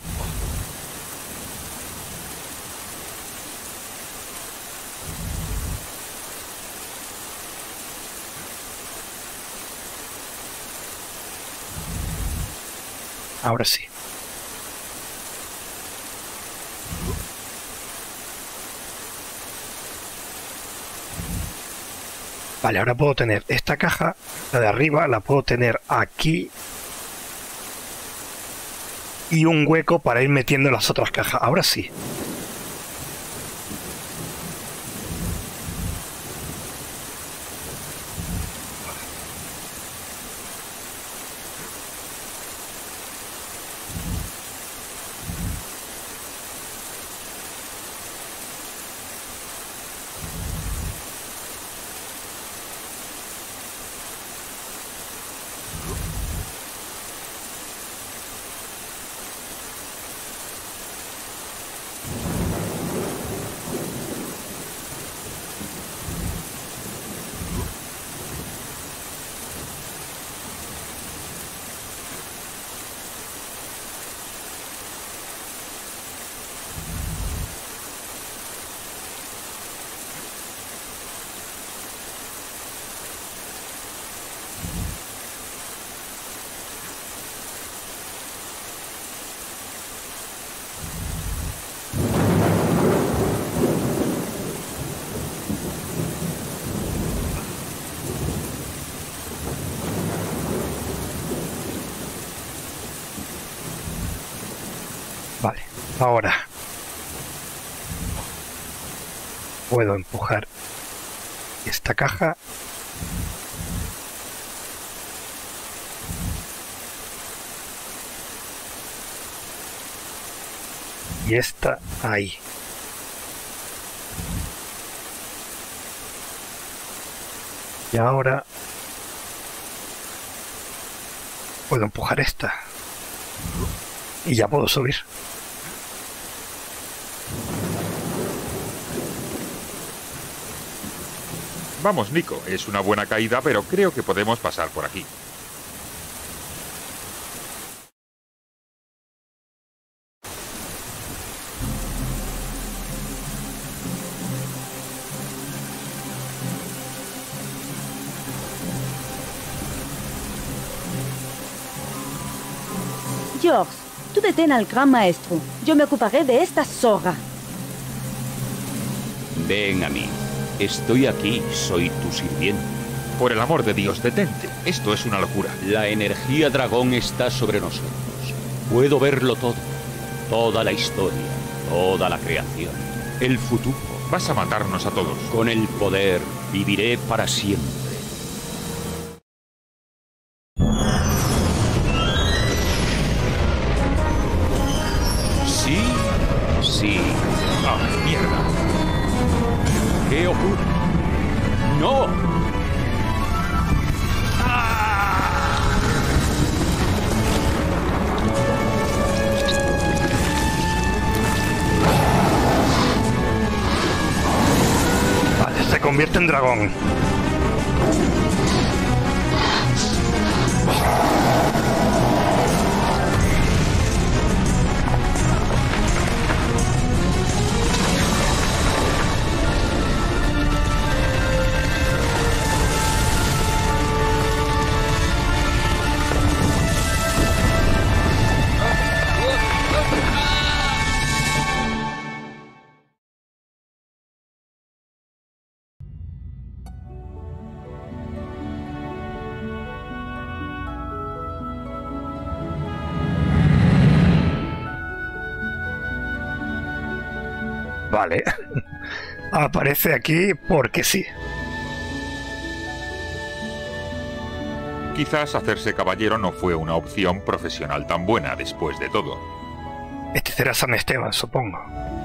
Ahora sí. Vale, ahora puedo tener esta caja, la de arriba, la puedo tener aquí y un hueco para ir metiendo las otras cajas. Ahora sí. Ahora puedo empujar esta caja. Y esta ahí. Y ahora puedo empujar esta. Y ya puedo subir. Vamos, Nico, es una buena caída, pero creo que podemos pasar por aquí. George, tú detén al gran maestro. Yo me ocuparé de esta zorra. Ven a mí. Estoy aquí, soy tu sirviente. Por el amor de Dios, detente. Esto es una locura. La energía dragón está sobre nosotros. Puedo verlo todo. Toda la historia, toda la creación, el futuro. Vas a matarnos a todos. Con el poder viviré para siempre. Sí, sí. ¡Ah, mierda! ¿Qué ocurre? ¡No! Vale, se convierte en dragón. Vale. Aparece aquí porque sí. Quizás hacerse caballero no fue una opción profesional tan buena después de todo. Este será San Esteban, supongo.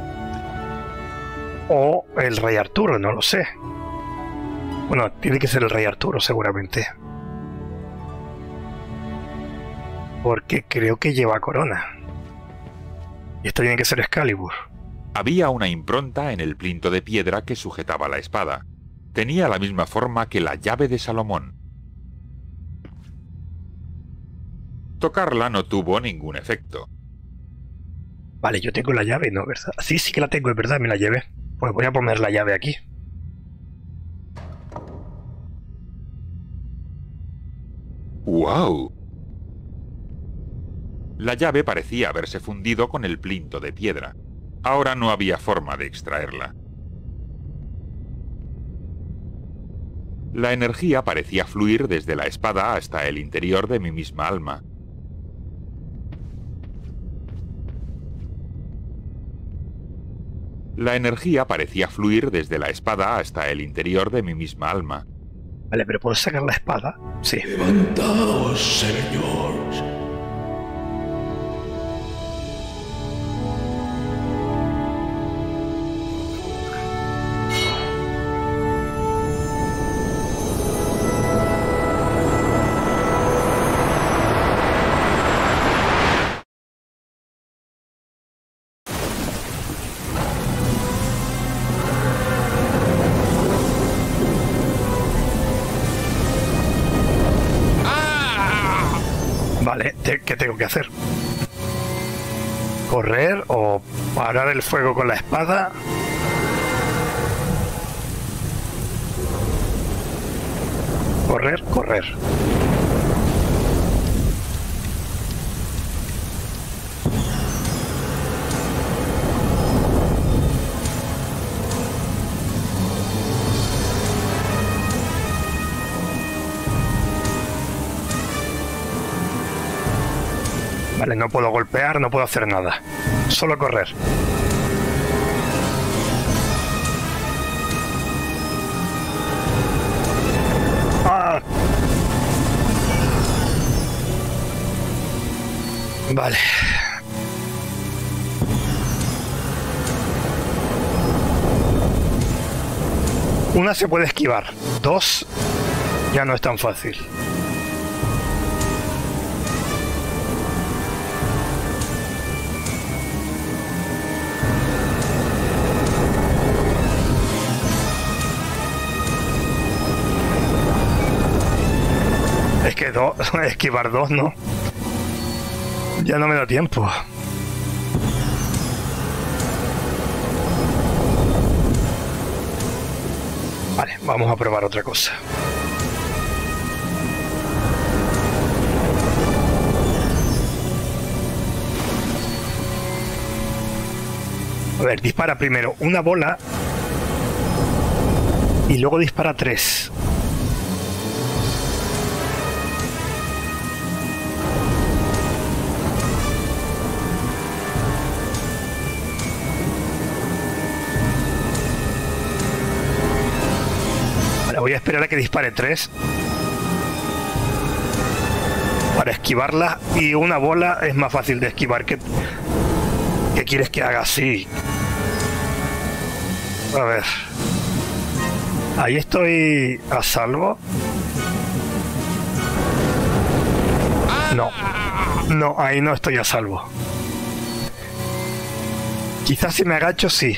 O el rey Arturo, no lo sé. Bueno, tiene que ser el rey Arturo seguramente. Porque creo que lleva corona. Y esto tiene que ser Excalibur. Había una impronta en el plinto de piedra que sujetaba la espada. Tenía la misma forma que la llave de Salomón. Tocarla no tuvo ningún efecto. Vale, yo tengo la llave, ¿no? ¿Verdad? Sí, sí que la tengo, es verdad, me la llevé. Pues voy a poner la llave aquí. ¡Wow! La llave parecía haberse fundido con el plinto de piedra. Ahora no había forma de extraerla. La energía parecía fluir desde la espada hasta el interior de mi misma alma. La energía parecía fluir desde la espada hasta el interior de mi misma alma. Vale, pero ¿puedo sacar la espada? Sí. Levantaos, señor. Vale, ¿qué tengo que hacer? ¿Correr o parar el fuego con la espada? Correr, correr. Vale, no puedo golpear, no puedo hacer nada. Solo correr. ¡Ah! Vale. Una se puede esquivar. 2 ya no es tan fácil. Es que esquivar 2 no. Ya no me da tiempo. Vale, vamos a probar otra cosa. A ver, dispara primero una bola y luego dispara 3. Voy a esperar a que dispare 3 para esquivarla, y una bola es más fácil de esquivar. ¿Qué quieres que haga así? A ver, ahí estoy a salvo. No, ahí no estoy a salvo. Quizás si me agacho sí.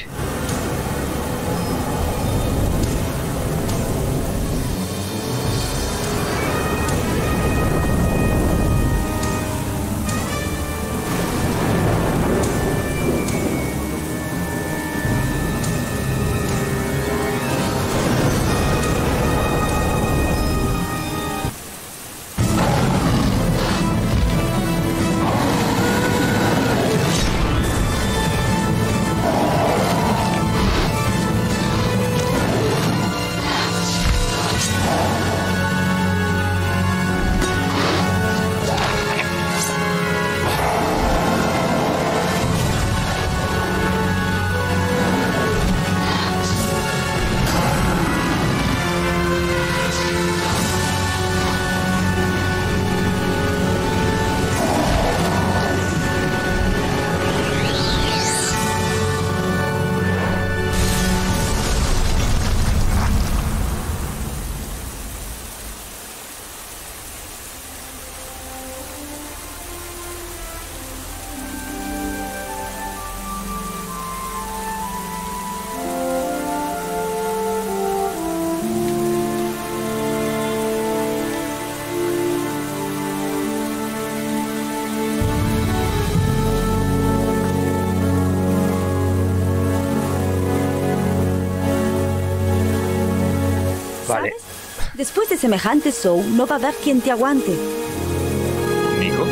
Vale. Después de semejante show, no va a haber quien te aguante. ¿Nico?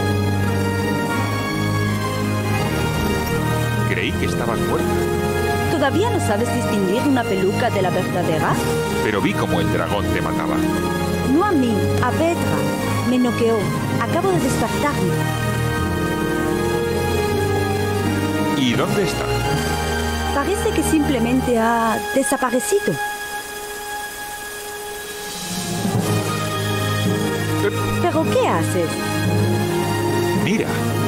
Creí que estabas muerta. ¿Todavía no sabes distinguir una peluca de la verdadera? Pero vi cómo el dragón te mataba. No a mí, a Petra. Me noqueó. Acabo de despertarme. ¿Y dónde está? Parece que simplemente ha desaparecido. ¿Pero qué haces? Mira.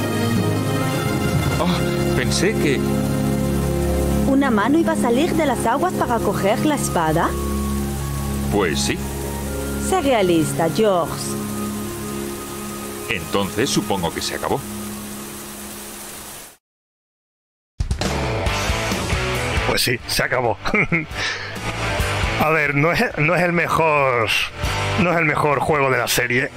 Oh, pensé que... ¿Una mano iba a salir de las aguas para coger la espada? Pues sí. Sé realista, George. Entonces supongo que se acabó. Pues sí, se acabó. A ver, no es el mejor juego de la serie,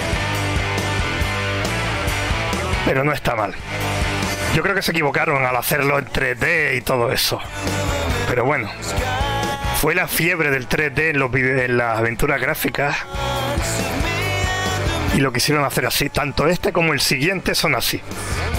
pero no está mal. Yo creo que se equivocaron al hacerlo en 3D y todo eso, pero bueno, fue la fiebre del 3D en las aventuras gráficas y lo quisieron hacer así. Tanto este como el siguiente son así.